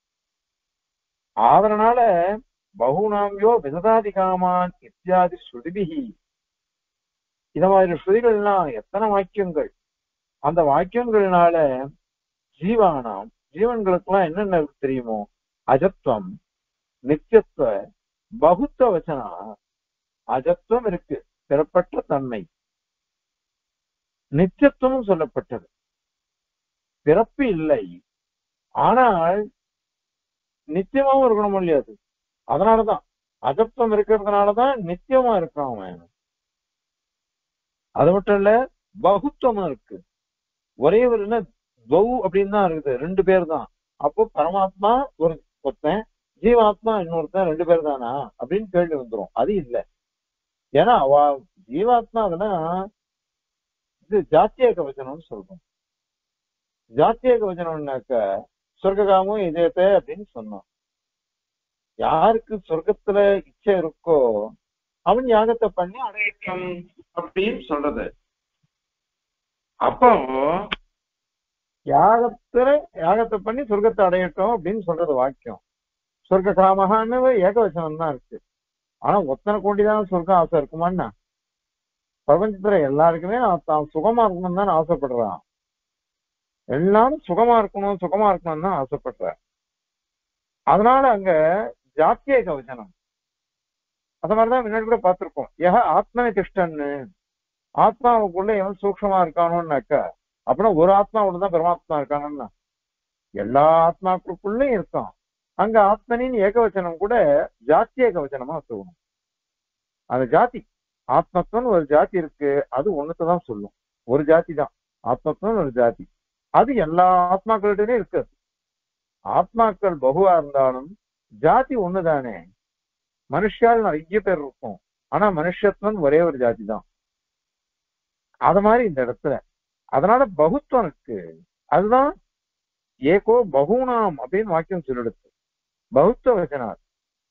அதனால பகுநாமியோ விததாதி காமான் இத்தியாதி ஸ்ருதிபிகி, இத மாதிரி ஸ்ருதிகள்லாம் எத்தனை வாக்கியங்கள் அந்த வாக்கியங்களினால ஜீவானாம் ஜீவன்களுக்கெல்லாம் என்னென்ன இருக்கு தெரியுமோ, அஜத்துவம், நித்தியத்துவ, பகுத்துவ வச்சனா. அஜத்துவம் இருக்கு, பிறப்பற்ற தன்மை. நித்தியத்துவம் சொல்லப்பட்டது, பிறப்பு இல்லை, ஆனால் நித்தியமாவும் இருக்கணும் முடியாது. அதனாலதான் அஜத்துவம் இருக்கிறதுனாலதான் நித்தியமா இருக்கான் அவன். அது மட்டும் இல்ல, பகுத்துவமா இருக்கு. ஒரே ஒரு என்ன துவௌ அப்படின்னு தான் இருக்குது, ரெண்டு பேர் தான். அப்போ பரமாத்மா ஒரு ஒருத்தன், ஜீவாத்மா இன்னொருத்தன், ரெண்டு பேர் தானா அப்படின்னு கேள்வி வந்துரும். அது இல்லை. ஏன்னா ஜீவாத்மா அதெல்லாம் இது ஜாத்திய கவச்சனம்னு சொல்றோம். ஜாத்திய கவச்சனம்னாக்க சொர்க்ககாமும் இதயத்தை அப்படின்னு சொன்னோம். யாருக்கு சொர்க்கத்துல இச்சை இருக்கோ அவன் யாகத்தை பண்ணி அடையட்டும் அப்படின்னு சொல்றது. அப்போ யாகத்தை பண்ணி சொர்க்கத்தை அடையட்டும் அப்படின்னு சொல்றது வாக்கியம். சொர்க்க காமகான்னு ஏகவச்சனம் தான் இருக்கு. ஆனா ஒத்தனை கோடிதான் சொர்க்கம் ஆசை இருக்குமான்னா? பிரபஞ்சத்துல எல்லாருக்குமே தான் சுகமா இருக்கணும்னு தான் ஆசைப்படுறான். எல்லாரும் சுகமா இருக்கணும் சுகமா இருக்கணும்னு தான் ஆசைப்படுற. அதனால அங்க ஜாத்திய கவச்சனம். அது மாதிரிதான் முன்னாடி கூட பார்த்திருக்கோம். ஆத்மனை திஷ்டன்னு, ஆத்மாவுக்குள்ள எவன் சூக்ஷமா இருக்கானோன்னாக்கா அப்படின்னா ஒரு ஆத்மாவோடதான் பரமாத்மா இருக்கானோன்னா எல்லா ஆத்மாக்களுக்குள்ளயும் இருக்கான். அங்க ஆத்மனின் ஏகவச்சனம் கூட ஜாத்திய கவச்சனமா சொல்லணும். அந்த ஜாதி ஆத்மத்துவன்னு ஒரு ஜாதி இருக்கு, அது ஒண்ணுதான் சொல்லும். ஒரு ஜாதி தான் ஆத்மத்துவன்னு ஒரு ஜாதி. அது எல்லா ஆத்மாக்களிடையே இருக்கு. ஆத்மாக்கள் பகுவா இருந்தாலும் ஜாதி ஒண்ணுதானே. மனுஷால் நிறைய பேர் இருக்கும், ஆனா மனுஷத்துவம் ஒரே ஒரு ஜாதி தான். அது மாதிரி இந்த இடத்துல அதனால பகுத்துவம் இருக்கு. அதுதான் ஏகோ பகுனாம் அப்படின்னு வாக்கியம் சொல்லிடுச்சு, பகுத்துவ வச்சனார்.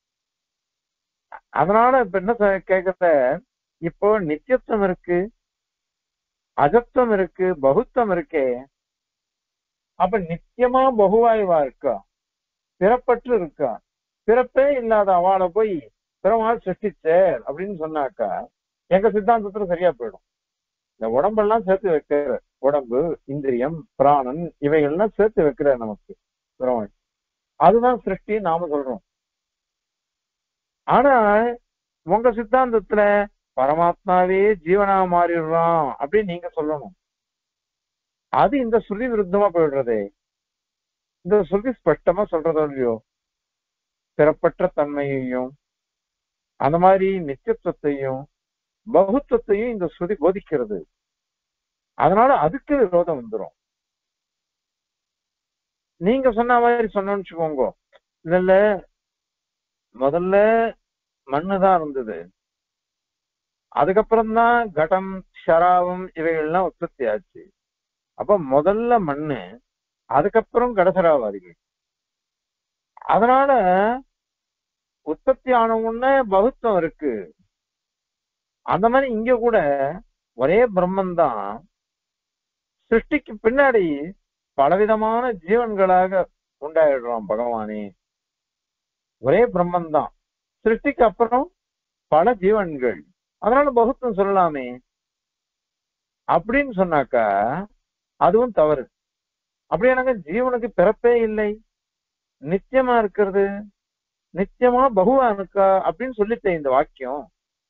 அதனால இப்ப என்ன கேக்குற, இப்போ நித்தியத்துவம் இருக்கு, அஜத்துவம் இருக்கு, பகுத்துவம் இருக்கே. அப்ப நித்தியமா பகுவாய்வா இருக்கா, பிறப்பற்று இருக்கா? பிறப்பே இல்லாத அவளை போய் பிறவாள் சிருஷ்டிச்சேர் அப்படின்னு சொன்னாக்கா எங்க சித்தாந்தத்துல சரியா போயிடும். இந்த உடம்பெல்லாம் சேர்த்து வைக்கிற, உடம்பு, இந்திரியம், பிராணன் இவைகள்லாம் சேர்த்து வைக்கிற நமக்கு பிறவாள், அதுதான் சிருஷ்டி நாம சொல்றோம். ஆனா உங்க சித்தாந்தத்துல பரமாத்மாவே ஜீவனா மாறிடுறான் அப்படின்னு நீங்க சொல்லணும். அது இந்த ஸ்ருதி விருத்தமா போயிடுறதே. இந்த ஸ்ருதி ஸ்பஷ்டமா சொல்றதோ இல்லையோ, பிறப்பற்ற தன்மையையும் அந்த மாதிரி நித்தியத்துவத்தையும் பகுத்துவத்தையும் இந்த ஸ்ருதி போதிக்கிறது. அதனால அதுக்கு விரோதம் வந்துடும். நீங்க சொன்ன மாதிரி சொன்னோன்னு வச்சுக்கோங்க, இல்ல முதல்ல மண்ணுதான் இருந்தது, அதுக்கப்புறம் தான் கடம் ஷராவம் இவைகள்லாம் உற்பத்தி ஆச்சு. அப்ப முதல்ல மண்ணு, அதுக்கப்புறம் கடசராவாதிகள். அதனால உற்பத்தி ஆன உடனே பகுத்துவம் இருக்கு. அந்த மாதிரி இங்க கூட ஒரே பிரம்மன் தான் சிருஷ்டிக்கு பின்னாடி பலவிதமான ஜீவன்களாக உண்டாயிடுறான் பகவானே. ஒரே பிரம்மன் தான், சிருஷ்டிக்கு அப்புறம் பல ஜீவன்கள். அதனால பகுத்துவம் சொல்லலாமே அப்படின்னு சொன்னாக்கா அதுவும் தவறு. அப்படியானாக்க ஜீவனுக்கு பிறப்பே இல்லை, நித்தியமா இருக்கிறது, நித்தியமா பகுவா இருக்கா அப்படின்னு சொல்லிட்டேன் இந்த வாக்கியம்.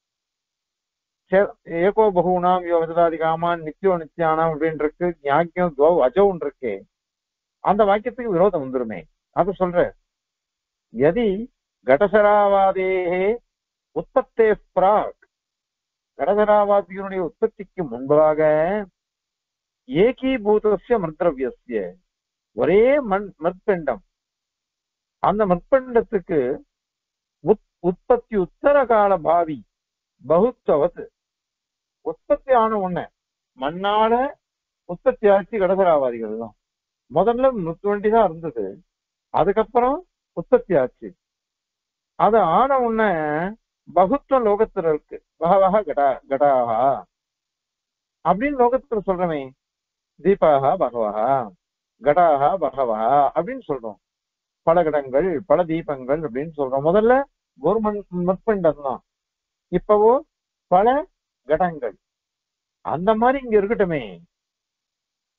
ஏகோ பகுனாம் யோகதாதி காமான் நித்தியோ நித்தியானாம் அப்படின்னு இருக்கு, ஞாக்கியம் துவ அஜவுன் இருக்கே. அந்த வாக்கியத்துக்கு விரோதம் வந்துருமே. அது சொல்ற, எதி கடசராவாதே உற்பத்தே பிராக், கடசராவாதிகளுடைய உற்பத்திக்கு முன்பாக ஏகீபூதஸ்ய மர்திரவியஸ்ய, ஒரே மற்பண்டம், அந்த மற்பண்டத்துக்கு உற்பத்தி உத்தர கால பாவி பகுத்தவத், உற்பத்தி ஆன உடனே மண்ணால உற்பத்தி ஆட்சி கடசராவாதிகள் தான். முதல்ல 120 தான் இருந்தது, அதுக்கப்புறம் உற்பத்தி ஆச்சு. அது ஆன உடனே பகுத்துவ லோகத்துல இருக்கு, பகவஹ கடாகா அப்படின்னு லோகத்துல சொல்றமே. தீபாகா பகவஹா, கடாகா பகவஹா அப்படின்னு சொல்றோம். பல கடங்கள் பல தீபங்கள் அப்படின்னு சொல்றோம். முதல்ல ஒரு மற்பண்டம் தான், இப்பவோ பல கடங்கள். அந்த மாதிரி இங்க இருக்கட்டுமே.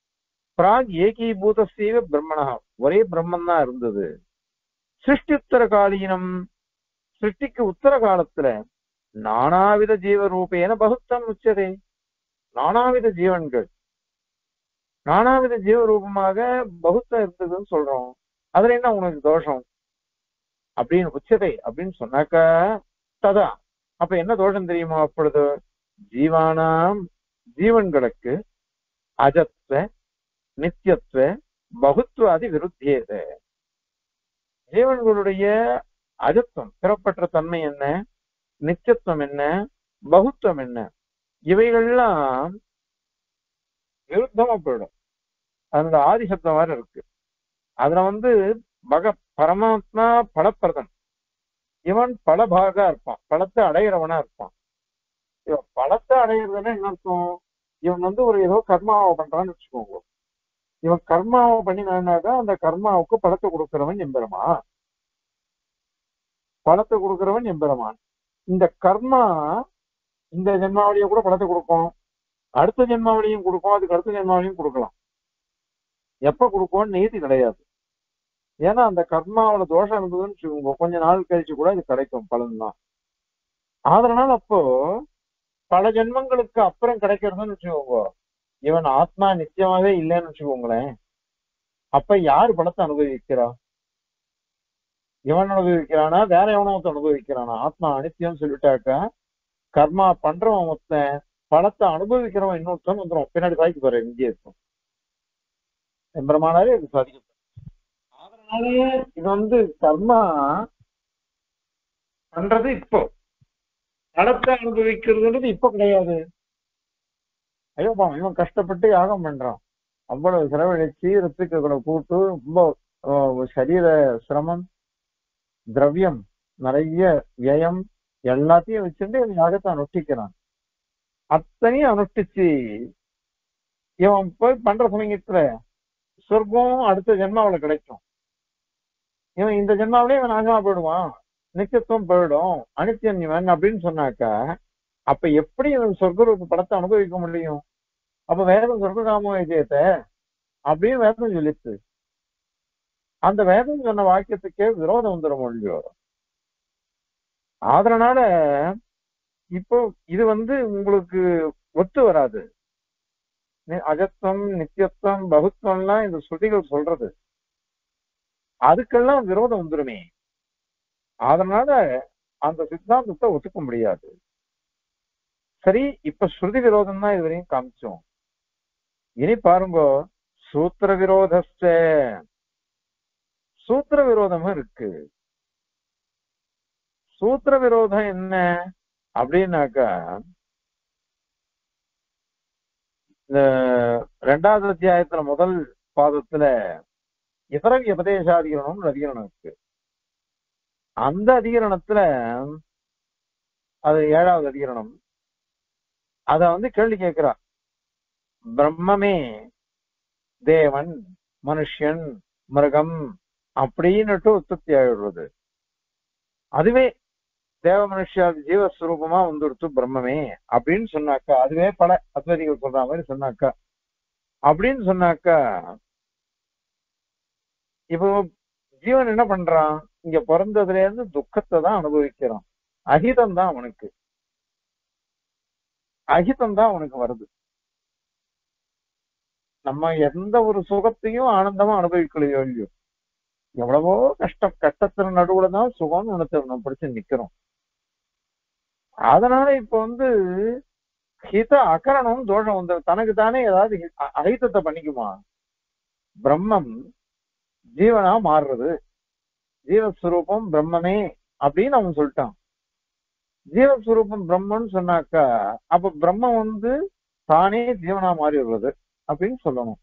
பிராக் ஏகீபூதசீவ பிரம்மணா, ஒரே பிரம்மன் தான் இருந்தது. சிருஷ்டி உத்தர காலீனம், சிருஷ்டிக்கு உத்தர காலத்துல நானாவித ஜீவ ரூபேன பகுத்தம் உச்சதே, நானாவித ஜீவன்கள் நானாவித ஜீவ ரூபமாக பகுத்தம் இருந்ததுன்னு சொல்றோம். அதுல என்ன உனக்கு தோஷம் அப்படின்னு உச்சதை அப்படின்னு சொன்னாக்கா ததா, அப்ப என்ன தோஷம் தெரியுமா? அப்பொழுது ஜீவானாம், ஜீவன்களுக்கு அஜத்வ நித்தியத்துவ பகுத்துவாதி விருத்தியத, ஜீவன்களுடைய அஜத்துவம் பிறப்பற்ற தன்மை என்ன, நித்தியத்துவம் என்ன, பகுத்துவம் என்ன, இவைகள்லாம் விருத்தமா போயிடும். அதனோட ஆதிசப்தம் வேற இருக்கு. அதுல பரமாத்மா பலப்பிரதன், இவன் பல பாகா இருப்பான், பலத்தை அடையிறவனா இருப்பான். இவன் பலத்தை அடையிறதுன்னா என்ன அர்த்தம்? இவன் ஒரு ஏதோ கர்மாவை பண்றான்னு வச்சுக்கோங்க. இவன் கர்மாவை பண்ணினாக்கா அந்த கர்மாவுக்கு பலத்தை கொடுக்கிறவன் எம்பெருமான், பலத்தை கொடுக்கிறவன் எம்பெருமான். இந்த கர்மா இந்த ஜென்மாவளியை கூட பலத்தை கொடுக்கும், அடுத்த ஜென்மாவளியும் கொடுக்கும், அதுக்கு அடுத்த ஜென்மாவளியும் கொடுக்கலாம். எப்ப கொடுக்கும்னு நீதி கிடையாது. ஏன்னா அந்த கர்மாவோட தோஷம் இருந்ததுன்னு வச்சுக்கோங்க, கொஞ்ச நாள் கழிச்சு கூட இது கிடைக்கும் பலன் தான். அதனால அப்போ பல ஜென்மங்களுக்கு அப்புறம் கிடைக்கிறதுன்னு வச்சுக்கோங்க, இவன் ஆத்மா நிச்சயமாவே இல்லைன்னு வச்சுக்கோங்களேன். அப்ப யாரு பலத்தை அனுபவிக்கிறா? இவன் அனுபவிக்கிறானா வேற எவனோ ஒருத்தன் அனுபவிக்கிறானா? ஆத்மா அனித்தியம் சொல்லிட்டாக்க கர்மா பண்றவன் ஒருத்தன், பலத்தை அனுபவிக்கிறவன் இன்னொருத்தன் வந்துடும். பின்னாடி சாய்க்கு போற இங்கே இருக்கும் எம்பெருமானாரே இது சாதிக்கும். அதனாலேயே இது கர்மா பண்றது இப்போ, பலத்தை அனுபவிக்கிறதுன்றது இப்ப கிடையாது. ஐயோ இவன் கஷ்டப்பட்டு யாகம் பண்றான், அவ்வளவு செலவழிச்சு ரித்துக்களை கூட்டு ரொம்ப சரீர சிரமம், திரவியம் நிறைய வியம் எல்லாத்தையும் வச்சுட்டு யாகத்தை அனுஷ்டிக்கிறான். அத்தனையும் அனுஷ்டிச்சு இவன் போய் பண்ற சமயத்துல சொர்க்கம் அடுத்த ஜென்மாவில கிடைக்கும். இவன் இந்த ஜென்மாவிலேயே இவன் நாசமா போயிடுவான், நிச்சயத்துவம் போயிடும், அனித்தியன் இவன் அப்படின்னு சொன்னாக்கா அப்ப எப்படி இவன் சொர்க்க படத்தை அனுபவிக்க முடியும்? அப்ப வேதம் சொர்க்ககாம விஜயத்தை அப்படின்னு வேதம் சொல்லிச்சு. அந்த வேதம் சொன்ன வாக்கியத்துக்கே விரோதம் வந்துடும் மொழியோ. அதனால இப்போ இது உங்களுக்கு ஒத்து வராது. அஜத்துவம் நித்தியத்துவம் பகுத்துவம்லாம் இந்த ஸ்ருதிகள் சொல்றது, அதுக்கெல்லாம் விரோதம் வந்துருமே. அதனால அந்த சித்தாந்தத்தை ஒத்துக்க முடியாது. சரி, இப்ப ஸ்ருதி விரோதம் தான் இதுவரையும் காமிச்சோம். இனி பாருங்க, சூத்திர விரோதஸ்ட, சூத்திர விரோதமும் இருக்கு. சூத்திர விரோதம் என்ன அப்படின்னாக்கா, இந்த 2வது அத்தியாயத்துல முதல் பாதத்துல இதர உபதேசாதிகரணம் அதிகரணம் இருக்கு. அந்த அதிகரணத்துல அது 7வது அதிகரணம், அத கேள்வி கேட்கிறா. பிரம்மமே தேவன் மனுஷன் மிருகம் அப்படின்னுட்டு உற்பத்தி ஆயிடுறது. அதுவே தேவ மனுஷ ஜீவஸ்வரூபமா வந்துடுத்து பிரம்மமே அப்படின்னு சொன்னாக்கா, அதுவே பல அத்வைதிகள் சொல்ற மாதிரி சொன்னாக்கா, அப்படின்னு சொன்னாக்கா இப்போ ஜீவன் என்ன பண்றான்? இங்க பிறந்ததுல இருந்து துக்கத்தை தான் அனுபவிக்கிறான். அகிதம் தான் அவனுக்கு, அகிதம் தான் அவனுக்கு வருது. நம்ம எந்த ஒரு சுகத்தையும் ஆனந்தமா அனுபவிக்கலையோ இல்லையோ, எவ்வளவோ கஷ்டத்தின் நடுவுல தான் சுகம்னு நம்ம பிடிச்சு நிக்கிறோம். அதனால இப்ப ஹித அகரணம் தோஷம் வந்து தனக்கு தானே ஏதாவது அஹிதத்தை பண்ணிக்குமா? பிரம்மம் ஜீவனா மாறுறது, ஜீவஸ்வரூபம் பிரம்மமே அப்படின்னு அவன் சொல்லிட்டான். ஜீவஸ்வரூபம் பிரம்மன்னு சொன்னாக்கா அப்ப பிரம்மம் தானே ஜீவனா மாறி வருவது அப்படின்னு சொல்லணும்.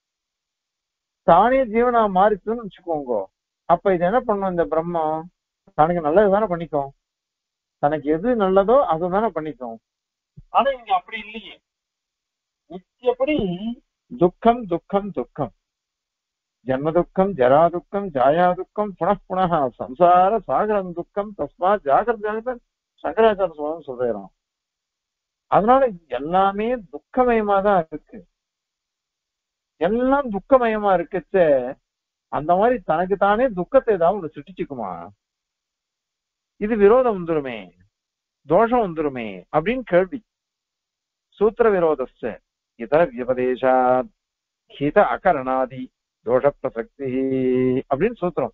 தானே ஜீவனா மாறிச்சுன்னு வச்சுக்கோங்க, அப்ப இது என்ன பண்ணும்? இந்த பிரம்மம் தனக்கு நல்லது தானே பண்ணிக்கும், தனக்கு எது நல்லதோ அதுதானே பண்ணிக்கும். ஆனா இங்க அப்படி இல்லையே. எப்படி துக்கம் துக்கம் துக்கம், ஜன்ம துக்கம் ஜரா துக்கம் ஜாயா துக்கம் புனః சம்சார சாகரம் துக்கம் தஸ்மா ஜாகிரத சங்கராச்சார சுவாமி சொல்றான். அதனால எல்லாமே துக்கமயமா தான் இருக்கு. எல்லாம் துக்கமயமா இருக்குச்ச அந்த மாதிரி தனக்கு தானே துக்கத்தை ஏதாவது ஒண்ணு சிருஷ்டிச்சுக்குமா? இது விரோதம் வந்துருமே, தோஷம் வந்துருமே அப்படின்னு கேள்வி. சூத்திர விரோதஸ்ச இதர விபதேசாத் ஹித அகரணாதி தோஷ பிரசக்தி அப்படின்னு சூத்திரம்.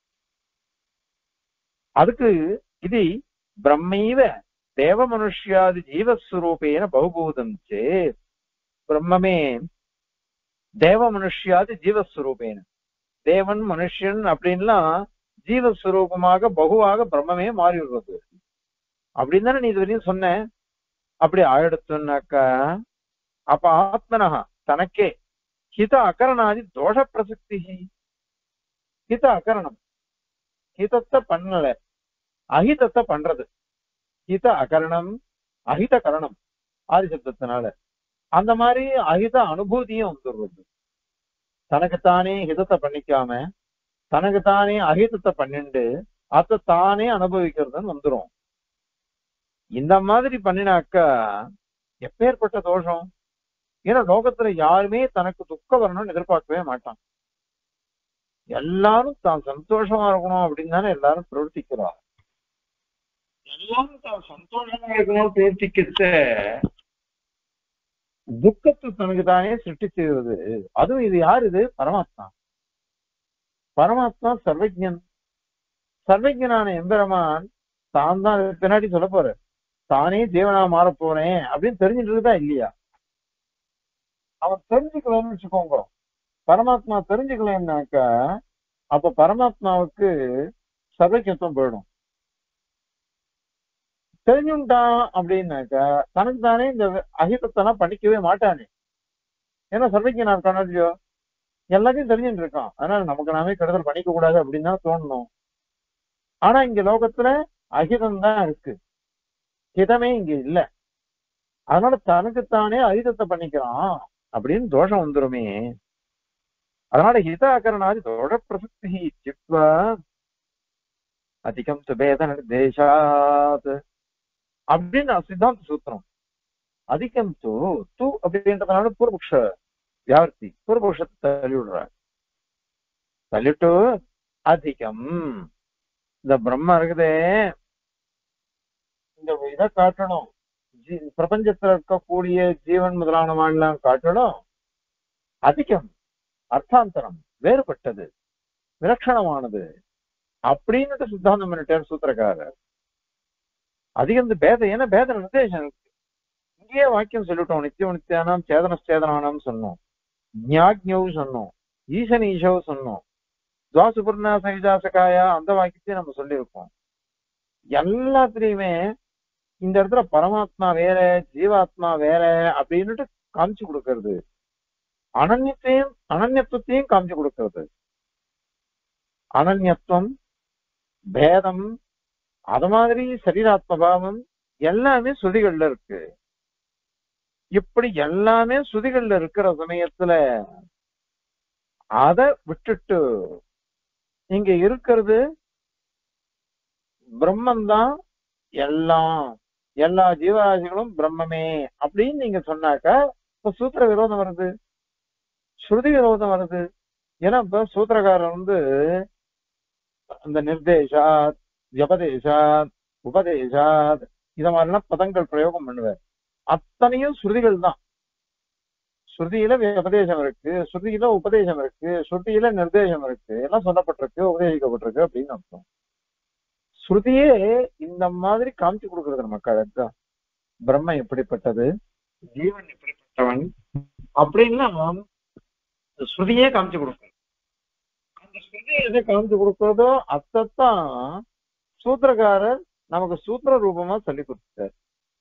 அதுக்கு இது பிரம்மைவ தேவ மனுஷ்யாதி ஜீவஸ்வரூபேன பகுபூதம் சேத், பிரம்மமே தேவ மனுஷ்யாதி ஜீவஸ்வரூபேன, தேவன் மனுஷன் அப்படின்லாம் ஜீவஸ்வரூபமாக பகுவாக பிரம்மமே மாறி வருவது அப்படின்னு தானே நீ இதுவரையும் சொன்ன. அப்படி ஆயிடுத்துனாக்கா அப்ப ஆத்மனஹா தனக்கே ஹித அகரணாதி தோஷ பிரசக்தி. ஹித அகரணம், ஹிதத்தை பண்ணல, அஹிதத்தை பண்றது. ஹித அகரணம் அஹித கரணம் ஆதி சப்தத்தினால அந்த மாதிரி அஹித அனுபூதியும் வந்துடுறது. தனக்குத்தானே ஹிதத்தை பண்ணிக்காம தனக்குத்தானே அஹிதத்தை பண்ணிண்டு அதை தானே அனுபவிக்கிறதுன்னு வந்துரும். இந்த மாதிரி பண்ணினாக்கா எப்பேற்பட்ட தோஷம்? ஏன்னா லோகத்துல யாருமே தனக்கு துக்கம் வரணும்னு எதிர்பார்க்கவே மாட்டான். எல்லாரும் தான் சந்தோஷமா இருக்கணும் அப்படின்னு தானே எல்லாரும் பிரவர்த்திக்கிறா. எல்லாரும் தான் சந்தோஷமா இருக்கணும் பிரவர்த்திக்கிட்ட துக்கத்தை தனக்கு தானே சிருஷ்டிச்சுகிறது. அதுவும் இது யாரு? இது பரமாத்மா. பரமாத்மா சர்வஜன். சர்வஜனான எம்பெருமான் தான் தான் பின்னாடி சொல்ல போற தானே ஜீவனா மாற போறேன் அப்படின்னு தெரிஞ்சுட்டு இருக்குதா இல்லையா? அவன் தெரிஞ்சுக்கலன்னு வச்சுக்கோங்க. பரமாத்மா தெரிஞ்சுக்கலன்னாக்கா அப்ப பரமாத்மாவுக்கு சர்வஜத்துவம் போயிடும். தெரிஞ்சுட்டான் அப்படின்னாக்கா தனக்கு தானே இந்த அகிதத்தெல்லாம் பண்ணிக்கவே மாட்டானே. ஏன்னா சர்வஜனா இருக்கானோ இல்லையோ, எல்லாத்தையும் தெரிஞ்சுட்டு இருக்கான். அதனால நமக்கு நாமே கெடுதல் பண்ணிக்க கூடாது அப்படின்னு தான் தோணணும். ஆனா இங்க லோகத்துல அகிதம் தான் இருக்கு, ஹிதமே இங்க இல்ல. அதனால தனக்குத்தானே அகிதத்தை பண்ணிக்கிறான் அப்படின்னு தோஷம் வந்துருமே. அதனால ஹித அகரணாதி தோஷ பிரசக்தி சித்வா அதிகம் சுபேத நிர்தேசாத் அப்படின்னு சித்தாந்த சூத்திரம். அதிகம் தூ அப்படின்றதுனால பூர்வபக்ஷ வியாவர்த்தி, பூர்வபக்ஷத்தை தள்ளி விடுறார். தள்ளிட்டு அதிகம் இந்த பிரம்ம இருக்குதே இந்த இதை காட்டணும், பிரபஞ்சத்துல இருக்கக்கூடிய ஜீவன் முதலானவான்லாம் காட்டணும். அதிகம் அர்த்தாந்தரம் வேறுபட்டது, விலட்சணமானது அப்படின்னு சித்தாந்தம் பண்ணிட்டார் சூத்திரக்காரர். அதிகம் பேதம், ஏன்னா பேத நிர்தேசம் இருக்கு. இங்கேயே வாக்கியம் சொல்லிட்டோம், நித்தியம் நித்தியானம் சேதனம் சொன்னோம், ஞாக்ஞவ் சொன்னோம், ஈசன் ஈஷவ் சொன்னோம், துவாசுபர்ணா சகிஜாசகாயா அந்த வாக்கியத்தையும் நம்ம சொல்லியிருக்கோம். எல்லாத்துலயுமே இந்த இடத்துல பரமாத்மா வேற ஜீவாத்மா வேற அப்படின்னுட்டு காமிச்சு கொடுக்கறது, அனன்யத்துவத்தையும் காமிச்சு கொடுக்கறது. அனன்யத்துவம், பேதம், அது மாதிரி சரீராத்மபாவம் எல்லாமே ஸ்ருதிகள்ல இருக்கு. இப்படி எல்லாமே ஸ்ருதிகள்ல இருக்கிற சமயத்துல அதை விட்டுட்டு இங்க இருக்கிறது பிரம்மந்தான், எல்லா ஜீவராசிகளும் பிரம்மமே அப்படின்னு நீங்க சொன்னாக்கா இப்ப சூத்திர விரோதம் வருது, ஸ்ருதி விரோதம் வருது. ஏன்னா இப்ப சூத்திரக்காரர் அந்த நிர்தேசாத் வியபதேசாத் உபதேசாத் இத மாதிரிலாம் பதங்கள் பிரயோகம் பண்ணுவார். அத்தனையும் ஸ்ருதிகள் தான். ஸ்ருதியில உபதேசம் இருக்கு, ஸ்ருதியில உபதேசம் இருக்கு, ஸ்ருதியில நிர்தேசம் இருக்கு, எல்லாம் சொல்லப்பட்டிருக்கு, உபதேசிக்கப்பட்டிருக்கு அப்படின்னு அர்த்தம். ஸ்ருதியே இந்த மாதிரி காமிச்சு கொடுக்கறது நமக்கு. பிரம்ம எப்படிப்பட்டது, ஜீவன் எப்படிப்பட்டவன் அப்படின்லாம் ஸ்ருதியே காமிச்சு கொடுக்கும். அந்த ஸ்ருதியை எதை காமிச்சு கொடுக்கிறதோ அத்தான் சூத்திரக்காரர் நமக்கு சூத்திர ரூபமா சொல்லி கொடுத்தார்.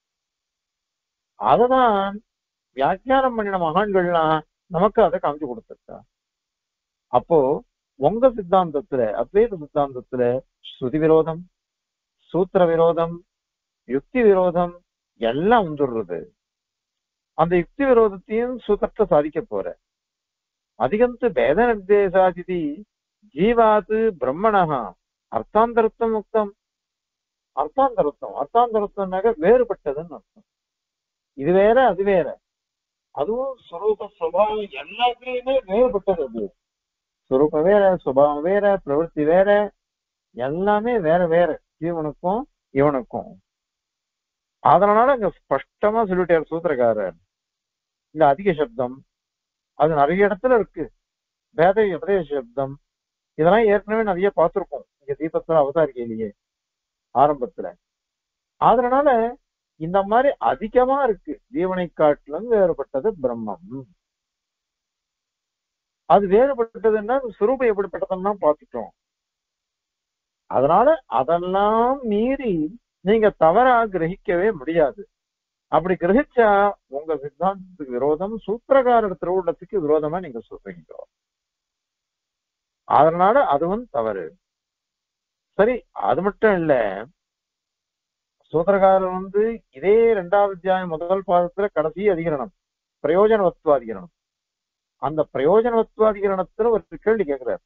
அததான் வியாக்கியானம் பண்ணின மகான்கள்லாம் நமக்கு அதை காமிச்சு கொடுத்துருக்கா. அப்போ உங்க சித்தாந்தத்துல, அத்வைத சித்தாந்தத்துல ஸ்ருதி விரோதம், சூத்திர விரோதம், யுக்தி விரோதம் எல்லாம் வந்துடுறது. அந்த யுக்தி விரோதத்தையும் சூத்திரத்தை சாதிக்க போற. அதிகந்து பேத நிர்தேசாதி ஜீவாத்து பிரம்மணா அர்த்தாந்தரத்துவம் முக்தம். அர்த்தாந்தரத்துவம்னாக்க வேறுபட்டதுன்னு அர்த்தம். இது வேற அது வேற. அதுவும் சுரூப சுபாவம் எல்லாத்துலயுமே வேறுபட்டது. அது சுரூபம் வேற, சுபாவம் வேற, பிரவೃತ್ತಿ வேற, எல்லாமே வேற வேற ஜீவனுக்கும் இவனுக்கும். அதனால இங்க ஸ்பஷ்டமா சொல்லிட்டார் சூத்திரக்காரர். இந்த அதிக சப்தம் அது நிறைய இடத்துல இருக்கு. வேத உபதேச சப்தம் இதெல்லாம் ஏற்கனவே நிறைய பார்த்திருக்கோம் இங்க தீபத்துல அவதாரிக்கையிலேயே ஆரம்பத்துல. அதனால இந்த மாதிரி அதிகமா இருக்கு. ஜீவனை காட்டிலும் வேறுபட்டது பிரம்மம். அது வேறுபட்டதுன்னா சுரூபம் எப்படிப்பட்டதுன்னா பார்த்துட்டோம். அதனால அதெல்லாம் மீறி நீங்க தவறா கிரகிக்கவே முடியாது. அப்படி கிரகிச்சா உங்க சித்தாந்தத்துக்கு விரோதம், சூத்திரக்காரர் திருவுள்ளத்துக்கு விரோதமா நீங்க சொல்றீங்க. அதனால அதுவும் தவறு. சரி, அது மட்டும் இல்ல, சூத்திரக்காரர் இதே 2வது அத்தியாயம் முதல் பாதத்துல கடைசி அதிகரணம் பிரயோஜனவத்வாதிகரணம். அந்த பிரயோஜனவத்வாதிகரணத்துல ஒரு கேள்வி கேட்கிறார்.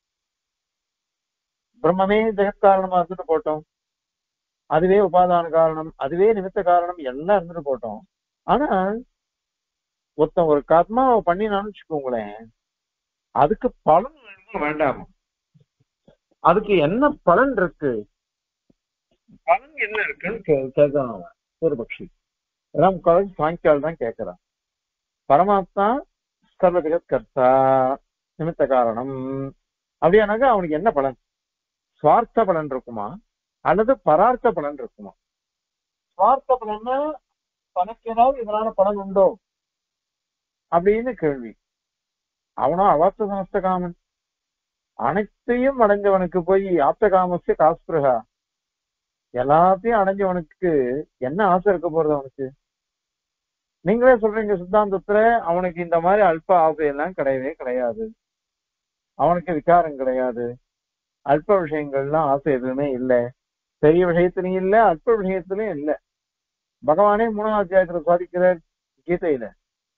பிரம்மமே ஜெகத்காரணமா இருந்துட்டு போட்டோம், அதுவே உபாதான காரணம், அதுவே நிமித்த காரணம் எல்லாம் இருந்துட்டு போட்டோம். ஆனா ஒருத்தன் ஒரு கர்மாவை பண்ணினான்னு வச்சுக்கோங்களேன், அதுக்கு பலன் வேணுமா வேண்டாமா? அதுக்கு என்ன பலன் இருக்கு? பலன் என்ன இருக்குன்னு கேட்கறான் அவன் ஒரு பட்சி. எல்லாம் முக்கால் சாயங்காலம் தான் கேட்கிறான். பரமாத்மா சர்வ ஜெகத் கர்த்தா நிமித்த காரணம் அப்படியானாக்கா அவனுக்கு என்ன பலன்? சுவார்த்த பலன் இருக்குமா அல்லது பரார்த்த பலன் இருக்குமா? சுவார்த்த பலன்னா தனக்கு ஏதாவது இதனால பலன் உண்டோ அப்படின்னு கேள்வி. அவனோ அவாப்த சமஸ்த காமன், அனைத்தையும் அடைஞ்சவனுக்கு போய் ஆப்த காமஸ்ய காஸ்பிரகா, எல்லாத்தையும் அடைஞ்சவனுக்கு என்ன ஆசை இருக்க போறது அவனுக்கு? நீங்களே சொல்றீங்க சித்தாந்தத்துல அவனுக்கு இந்த மாதிரி அல்ப ஆசையெல்லாம் கிடையவே கிடையாது, அவனுக்கு விகாரம் கிடையாது, அல்ப விஷயங்கள்லாம் ஆசை எதுவுமே இல்லை, பெரிய விஷயத்திலையும் இல்லை அல்ப விஷயத்திலையும் இல்லை. பகவானே 3வது அத்தியாயத்துல சாதிக்கிறார் கீதையில,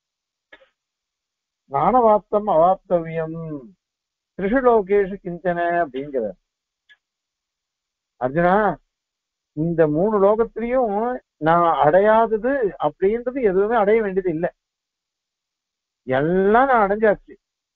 ஞானவாப்தம் அவாப்தவியம் திரிஷுலோகேஷு கிஞ்சன அப்படிங்கிறார். அர்ஜுனா, இந்த 3 லோகத்திலையும் நான் அடையாதது அப்படின்றது எதுவுமே அடைய வேண்டியது இல்லை, எல்லாம் நான் அடைஞ்சாச்சு.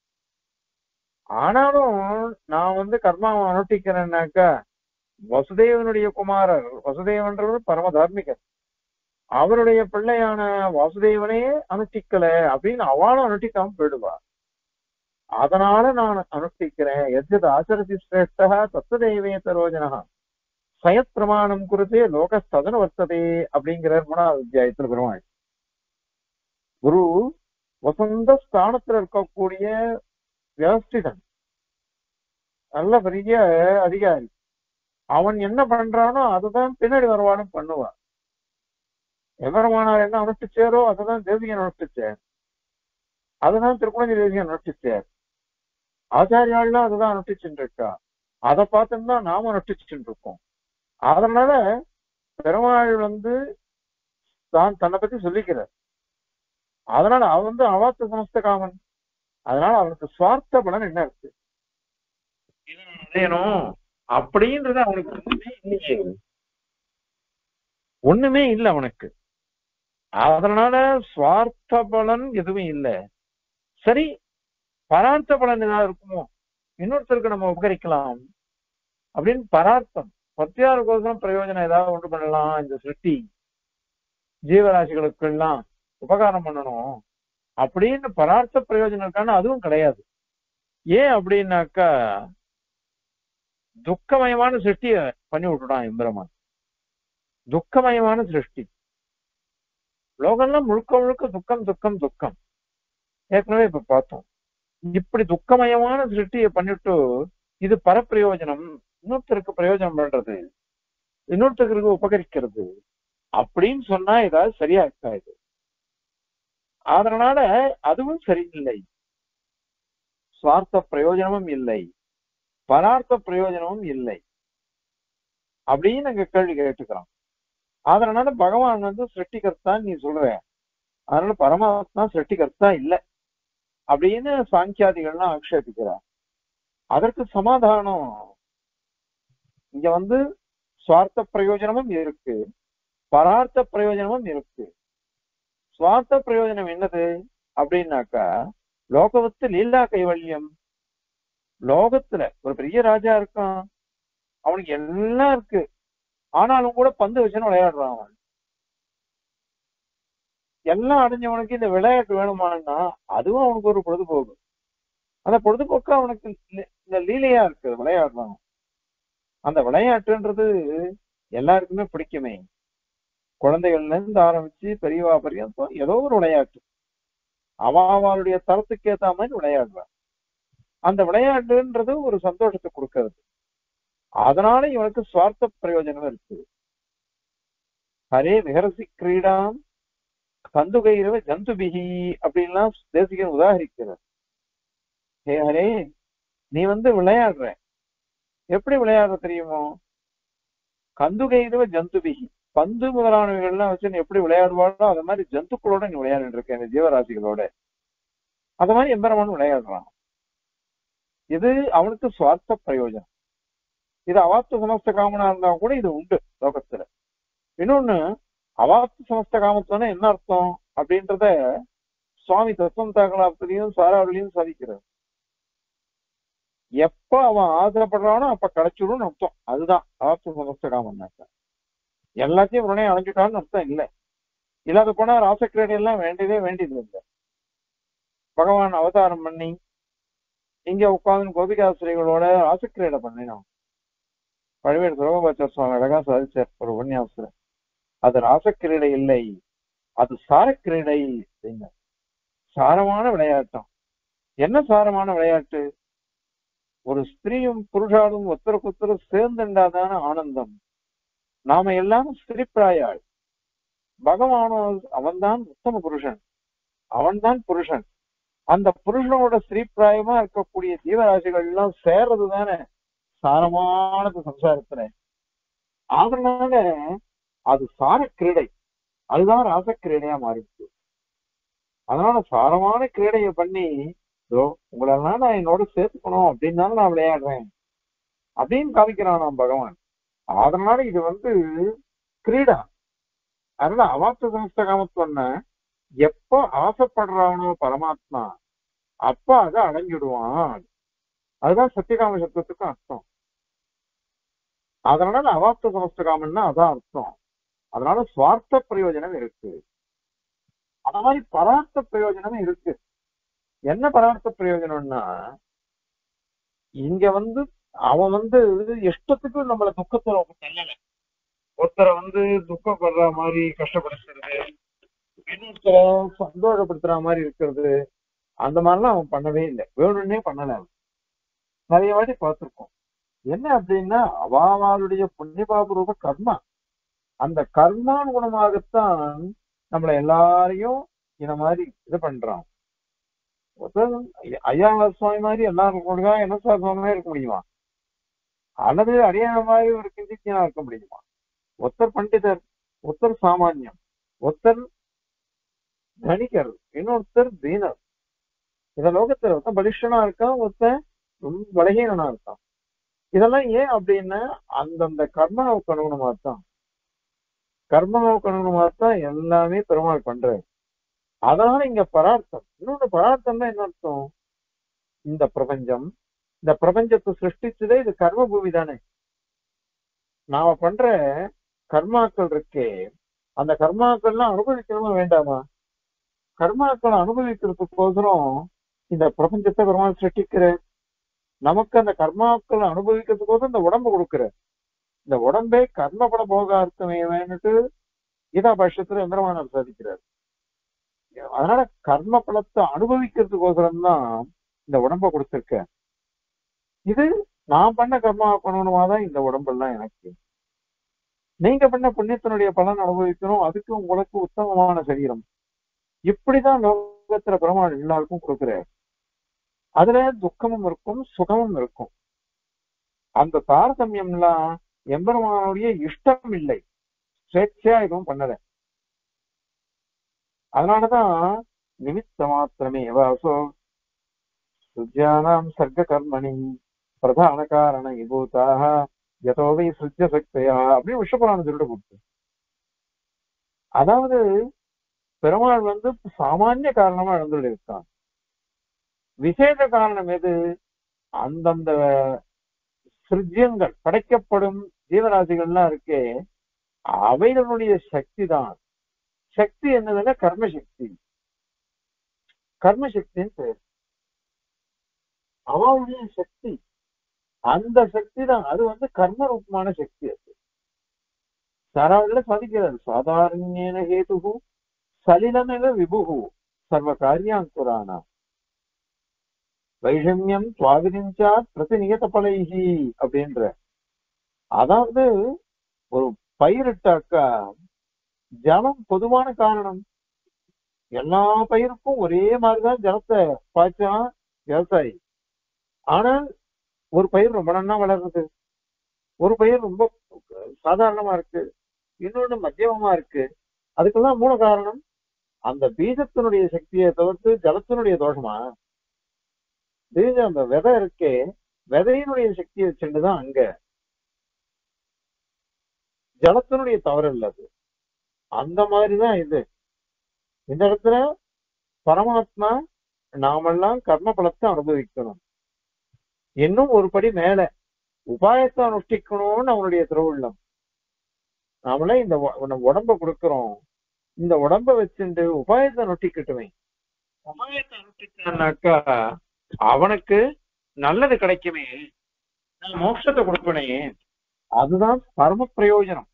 ஆனாலும் நான் கர்மாவை அனுஷ்டிக்கிறேன்னாக்கா, வசுதேவனுடைய குமாரர், வசுதேவன்றவர் பரம தார்மிகர், அவருடைய பிள்ளையான வாசுதேவனே அனுஷ்டிக்கல அப்படின்னு அவளும் அனுஷ்டிக்காம போயிடுவா. அதனால நான் அனுஷ்டிக்கிறேன். எது ஆச்சரதி சிரேஷ்டா தத்துதேவே தரோஜனா சயத் பிரமாணம் குறித்து லோக சதன வர்த்ததே அப்படிங்கிறார் 3வது அத்தியாயத்துல பெருமாள். குரு வசந்த ஸ்தானத்துல இருக்கக்கூடிய வியவஸ்திதன், நல்ல பெரிய அதிகாரி, அவன் என்ன பண்றானோ அதுதான் பின்னாடி வருவானும் பண்ணுவான். எவரமானார் என்ன அனுஷ்டிச்சாரோ அதுதான் தேசிகன் அனுஷ்டிச்சார், அதுதான் திருக்குழந்தை தேசிகன் அனுஷ்டிச்சார், ஆச்சாரியாள்லாம் அதுதான் அனுஷ்டிச்சுட்டு இருக்கா, அதை பார்த்துன்னு தான் நாம அனுஷ்டிச்சுட்டு இருக்கோம். அதனால பெருமாள் தான் தன்னை பத்தி சொல்லிக்கிறார். அதனால அவன் அவாத்த சமஸ்த காமன். அதனால அவனுக்கு சுவார்த்த பலன் என்ன இருக்கு அடையணும் அப்படின்றது அவனுக்கு ஒண்ணுமே இல்லையே, ஒண்ணுமே இல்லை அவனுக்கு. அதனால சுவார்த்த பலன் எதுவும் இல்லை. சரி, பரார்த்த பலன் ஏதாவது இருக்குமோ, இன்னொருத்தருக்கு நம்ம உபகரிக்கலாம் அப்படின்னு பரார்த்தம் பத்தியாருக்கோசரம் பிரயோஜனம் ஏதாவது ஒன்று பண்ணலாம், இந்த சிருஷ்டி ஜீவராசிகளுக்கு எல்லாம் உபகாரம் பண்ணணும் அப்படின்னு பரார்த்த பிரயோஜனம் இருக்கான்னு அதுவும் கிடையாது. ஏன் அப்படின்னாக்கா, துக்கமயமான சிருஷ்டிய பண்ணி விட்டுட்டான் எம்பெருமான். துக்கமயமான சிருஷ்டி, லோகம்லாம் முழுக்க முழுக்க துக்கம் துக்கம் துக்கம். ஏற்கனவே இப்ப பார்த்தோம். இப்படி துக்கமயமான சிருஷ்டியை பண்ணிட்டு இது பரப்பிரயோஜனம், இன்னொருத்தருக்கு பிரயோஜனம் பண்றது, இன்னொருத்தருக்கு உபகரிக்கிறது அப்படின்னு சொன்னா ஏதாவது சரியா இருக்காது. அதனால அதுவும் சரியில்லை. சுவார்த்த பிரயோஜனமும் இல்லை, பரார்த்த பிரயோஜனமும் இல்லை அப்படின்னு நாங்க கேள்வி கேட்டுக்கிறோம். அதனால பகவான் சிருஷ்டிகர்த்தான் நீ சொல்ற, அதனால பரமாத்மா சிருஷ்டிகர்த்தா இல்லை அப்படின்னு சாங்கியாதிகள்லாம் ஆக்ஷேபிக்கிறார். அதற்கு சமாதானம் இங்க சுவார்த்த பிரயோஜனமும் இருக்கு, பரார்த்த பிரயோஜனமும் இருக்கு. சுவார்த்த பிரயோஜனம் என்னது அப்படின்னாக்கா, லோகவத்து லீலா கைவல்யம். லோகத்துல ஒரு பெரிய ராஜா இருக்கான், அவனுக்கு எல்லாம் இருக்கு, ஆனாலும் கூட பந்து வச்சுன்னு விளையாடுறான் அவன். எல்லாம் அடைஞ்சவனுக்கு இந்த விளையாட்டு வேணுமான்னா அதுவும் அவனுக்கு ஒரு பொழுதுபோக்கு. அந்த பொழுதுபோக்கு அவனுக்கு இந்த லீலையா இருக்கு, விளையாடுறான். அந்த விளையாட்டுன்றது எல்லாருக்குமே பிடிக்குமே. குழந்தைகள்ல இருந்து ஆரம்பிச்சு பெரியவா பர்யந்தம் ஏதோ ஒரு விளையாட்டு அவளுடைய தரத்துக்கு ஏத்த மாதிரி விளையாடுறான். அந்த விளையாட்டுன்றது ஒரு சந்தோஷத்தை கொடுக்கறது. அதனால இவனுக்கு சுவார்த்த பிரயோஜனம் இருக்கு. ஹரே விஹரசி கிரீடாம் கந்துகைரவ ஜந்துபிகி அப்படின்லாம் தேசிகன் உதாகரிக்கிறார். ஹே ஹரே, நீ விளையாடுற, எப்படி விளையாடுற தெரியுமோ? கந்துகைரவ ஜந்துபிகி, பந்து முதலானவைகள்லாம் வச்சு நீ எப்படி விளையாடுவாளோ அது மாதிரி ஜந்துக்களோட நீ விளையாடிட்டு இருக்க, இந்த ஜீவராசிகளோட. அது மாதிரி எம்பெருமான் விளையாடுறான். இது அவனுக்கு சுவார்த்த பிரயோஜனம். இது அவாத்து சமஸ்த காமனா இருந்தா கூட இது உண்டு லோகத்துல. இன்னொன்னு, அவாத்து சமஸ்த காமத்துவனா என்ன அர்த்தம் அப்படின்றத சுவாமி தத்துவம் சாராவளியும் சாதிக்கிறார். எப்ப அவன் ஆதரப்படுறானோ அப்ப கிடைச்சிடும் அர்த்தம். அதுதான் அவாத்து சமஸ்த காமம்னாக்க. எல்லாத்தையும் உடனே அடைஞ்சுட்டான்னு அர்த்தம் இல்லை. இல்லாத போனா ராசக்கிரீடை எல்லாம் வேண்டியதே வேண்டியது இல்லை. பகவான் அவதாரம் பண்ணி இங்க உட்கார்ந்து கோபிகாசிரிகளோட ராசக்கிரீடை பண்ணினோம். பழவேடு சுரபாச்சார சுவாமி அழகா சாதிச்சார் ஒரு உபன்யாசத்துல. அது ராசக்கிரீடை இல்லை, அது சாரக்கிரீடை அப்படிங்க. சாரமான விளையாட்டம். என்ன சாரமான விளையாட்டு? ஒரு ஸ்திரீயும் புருஷாலும் ஒருத்தருக்கு ஒருத்தர் சேர்ந்துண்டாதான ஆனந்தம். நாம எல்லாரும் ஸ்திரீப்பிராயாள். பகவானோ அவன்தான் உத்தம புருஷன், அவன்தான் புருஷன். அந்த புருஷனோட ஸ்திரீப்பிராயமா இருக்கக்கூடிய ஜீவராசிகள் எல்லாம் சேர்றது தானே சாரமானது சம்சாரத்துல. அதனால அது சார கிரீடை, அதுதான் ராசக்கிரீடையா மாறிடுச்சு. அதனால சாரமான கிரீடையை பண்ணி உங்களெல்லாம் நான் என்னோட சேர்த்துக்கணும் அப்படின்னாலும் நான் விளையாடுறேன் அப்படின்னு காமிக்கிறான் நாம் பகவான். அதனால இது கிரீடா. அதனால அவாத்த சமஸ்த காமத்துவன்னா எப்ப ஆசைப்படுறானோ பரமாத்மா அப்ப அதை அடைஞ்சிடுவான். அதுதான் சத்தியகாம சத்துவத்துக்கும் அர்த்தம். அதனால அவாப்த சமஸ்த காமன்னா அதான் அர்த்தம். அதனால சுவார்த்த பிரயோஜனம் இருக்கு. அந்த மாதிரி பரார்த்த பிரயோஜனம் இருக்கு. என்ன பரார்த்த பிரயோஜனம்னா, இங்க அவன் இஷ்டத்துக்கு நம்மள துக்கத்துல தள்ளல. ஒருத்தரை துக்கப்படுற மாதிரி கஷ்டப்படுத்துறது, இன்னொருத்தரை சந்தோஷப்படுத்துற மாதிரி இருக்கிறது, அந்த மாதிரிலாம் அவன் பண்ணவே இல்லை. வேணும்னே பண்ணல. நிறைய வாட்டி பார்த்திருக்கோம். என்ன அப்படின்னா, அவாவாளுடைய புண்ணியபாப ரூப கர்மா, அந்த கர்மானுகுணமாகத்தான் நம்மளை எல்லாரையும் இந்த மாதிரி இது பண்றான். ஐயாவ சுவாமி மாதிரி எல்லாரும் கூட என்ன சுவாமி இருக்க முடியுமா? அல்லது அடியான மாதிரி ஒரு கிஞ்சித்தியனா இருக்க முடியுமா? ஒருத்தர் பண்டிதர், ஒருத்தர் சாமானியம், ஒருத்தர் தனிகர், இன்னொருத்தர் தீனர். இந்த லோகத்துல ஒருத்தன் பலிஷ்டனா இருக்கான், ஒருத்தன் ரொம்ப பலகீனனா இருக்கான். இதெல்லாம் ஏன் அப்படின்னா அந்தந்த கர்மாவுக்கு அனுகுணமா தான், கர்மாவுக்கு அனுகுணமா தான் எல்லாமே பெருமாள் பண்றாரு. அதனால இங்க பரார்த்தம். இன்னொன்னு பரார்த்தம்னா என்ன அர்த்தம்? இந்த பிரபஞ்சம், இந்த பிரபஞ்சத்தை சிருஷ்டிச்சதே இது கர்ம பூமி தானே. நாம பண்ற கர்மாக்கள் இருக்கே, அந்த கர்மாக்கள்லாம் அனுபவிக்கணுமா வேண்டாமா? கர்மாக்களை அனுபவிக்கிறதுக்கோசரம் இந்த பிரபஞ்சத்தை பெருமாள் சிருஷ்டிக்கிற, நமக்கு அந்த கர்மாக்களை அனுபவிக்கிறதுக்கோசரம் இந்த உடம்பு கொடுக்குற. இந்த உடம்பே கர்மபட போகார்த்தமே வேணுட்டு கீதா பாஷ்யத்துல எந்திரமானார் சாதிக்கிறார். அதனால கர்ம பலத்தை அனுபவிக்கிறதுக்கோசரம் தான் இந்த உடம்ப கொடுத்திருக்க. இது நான் பண்ண கர்மா பண்ணணுமா தான் இந்த உடம்பெல்லாம் எனக்கு. நீங்க பண்ண புண்ணியத்தினுடைய பலன் அனுபவிக்கணும், அதுக்கு உங்களுக்கு உத்தமமான சரீரம். இப்படிதான் லோகத்துல பெருமாள் எல்லாருக்கும் கொடுக்குறாரு. அதுல துக்கமும் இருக்கும், சுகமும் இருக்கும். அந்த தாரதமியம்லாம் எம்பெருமானுடைய இஷ்டம் இல்லை, ஸ்வேட்சையா எதுவும் பண்ணல. அதனாலதான் நிமித்த மாத்திரமே வாசோ சுஜ்யானாம் சர்க்க கர்மணி பிரதான காரண விபூதாக யதோவை சுஜ்ய சக்தியா அப்படின்னு விஷபுராணம் சொல்லிட்டு கொடுத்து. அதாவது பெருமாள் வந்து சாமானிய காரணமா எழுந்துள்ளிருக்கான். விசேஷ காரணம் எது? அந்தந்த சிருஜ்யங்கள் படைக்கப்படும் ஜீவராசிகள்லாம் இருக்கே, அவைகளுடைய சக்தி தான். சக்தி என்னதுன்னா கர்மசக்தி. கர்மசக்தின்னு பேர். அவளுடைய சக்தி, அந்த சக்தி தான். அது வந்து கர்ம ரூபமான சக்தி. அது சாராவில சாதிக்கிறார். சாதாரண ஹேதுகு சலிலமிக விபுகு சர்வ காரியாங்குரானா வைஷமியம் சுவாதினிஞ்சா பிரதிநியத பலைகி அப்படின்ற. அதாவது ஒரு பயிரிட்டாக்கா ஜலம் பொதுவான காரணம். எல்லா பயிருக்கும் ஒரே மாதிரிதான் ஜலத்தை பாய்ச்சான் விவசாயி. ஆனால் ஒரு பயிர் ரொம்ப நன்னா வளர்றது, ஒரு பயிர் ரொம்ப சாதாரணமா இருக்கு, இன்னொன்னு மத்தியமமா இருக்கு. அதுக்கெல்லாம் மூல காரணம் அந்த பீஜத்தினுடைய சக்தியை தவிர்த்து ஜலத்தினுடைய தோஷமா? பீஜம் அந்த விதை இருக்கே, விதையினுடைய சக்தியை வச்சுட்டுதான் அங்க ஜலத்தினுடைய தவறு இல்லது. அந்த மாதிரிதான் இது. இந்த இடத்துல பரமாத்மா நாமெல்லாம் கர்ம பலத்தை அனுபவிக்கணும், இன்னும் ஒரு படி மேல உபாயத்தை அனுஷ்டிக்கணும்னு அவனுடைய திருவுள்ளம். நாமளே இந்த உடம்ப கொடுக்கிறோம், இந்த உடம்ப வச்சுட்டு உபாயத்தை நொட்டிக்கட்டுமே. உபாயத்தை நொட்டிச்சான்னாக்கா அவனுக்கு நல்லது கிடைக்குமே, நான் மோட்சத்தை கொடுப்பனே. அதுதான் பரம பிரயோஜனம்.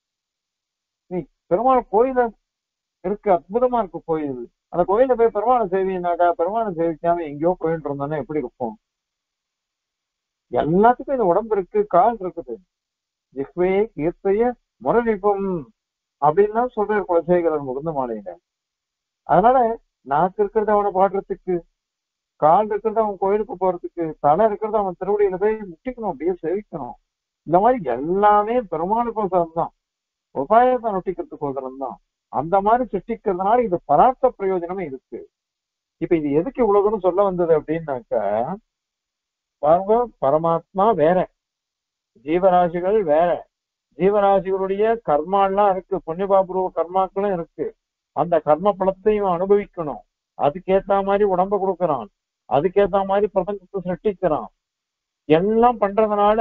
நீ பெருமாள் கோயில இருக்கு, அற்புதமா இருக்கு கோயில். அந்த கோயில போய் பெருமாளை சேவினாக்கா, பெருமாளை சேவிக்காம எங்கேயோ போயிட்டு இருந்தோன்னா எப்படி இருக்கும்? எல்லாத்துக்கும் இந்த உடம்பு இருக்கு, கால் இருக்குது, ஜிஹ்வையை கீர்த்தைய முரளிப்பும் அப்படின்னு சொல்றாரு குலசேகரர் முகுந்த மாலையில. அதனால நாக்கு இருக்கிறது அவனை பாடுறதுக்கு, கால் இருக்கிறது அவன் கோயிலுக்கு போறதுக்கு, தலை இருக்கிறது அவன் திருவடியில போய் முட்டிக்கணும், அப்படியே சேவிக்கணும். இந்த மாதிரி எல்லாமே பெருமாளுக்கோசரம் தான், உபாயத்தை நொட்டிக்கிறதுக்கோசரம் தான். அந்த மாதிரி சிருஷ்டிக்கிறதுனால இது பரார்த்த பிரயோஜனமே இருக்கு. இப்ப இது எதுக்கு இவ்வளவு தூரம் சொல்ல வந்தது அப்படின்னாக்கா, பாருங்க, பரமாத்மா வேற, ஜீவராசிகள் வேற. ஜீவராசிகளுடைய கர்மாலாம் இருக்கு, புண்ணியபாபுருவ கர்மாக்களும் இருக்கு. அந்த கர்ம பலத்தையும் அனுபவிக்கணும். அதுக்கேத்த மாதிரி உடம்ப கொடுக்கறான், அதுக்கேத்த மாதிரி பிரபஞ்சத்தை சிருஷ்டிக்கிறான். எல்லாம் பண்றதுனால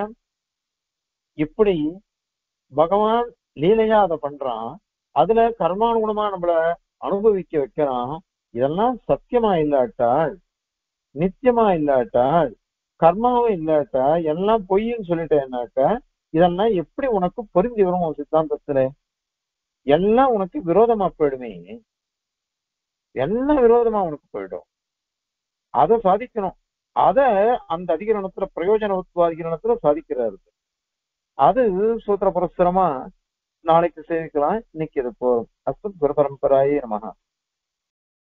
இப்படி பகவான் லீலையா அதை பண்றான். அதுல கர்மானுகுணமா நம்மள அனுபவிக்க வைக்கிறான். இதெல்லாம் சத்தியமா இல்லாட்டால், நித்தியமா இல்லாட்டால், கர்மாவும் இல்லாட்டா, எல்லாம் பொய்ன்னு சொல்லிட்டேன்னாக்கா இதெல்லாம் எப்படி உனக்கு பொருந்தி வரும் உன் சித்தாந்தத்துல? எல்லாம் உனக்கு விரோதமா போயிடுமே, எல்லாம் விரோதமா உனக்கு போயிடும். அதை சாதிக்கணும். அத அந்த அதிகரணத்துல பிரயோஜனத்துவ அதிகரணத்துல சாதிக்கிறாரு. அது சூத்திர புரஸ்தரமா நாளைக்கு சேவிக்கலாம். இன்னைக்கு இது போறோம். அஸ்து குரு பரம்பராயே நமஹ.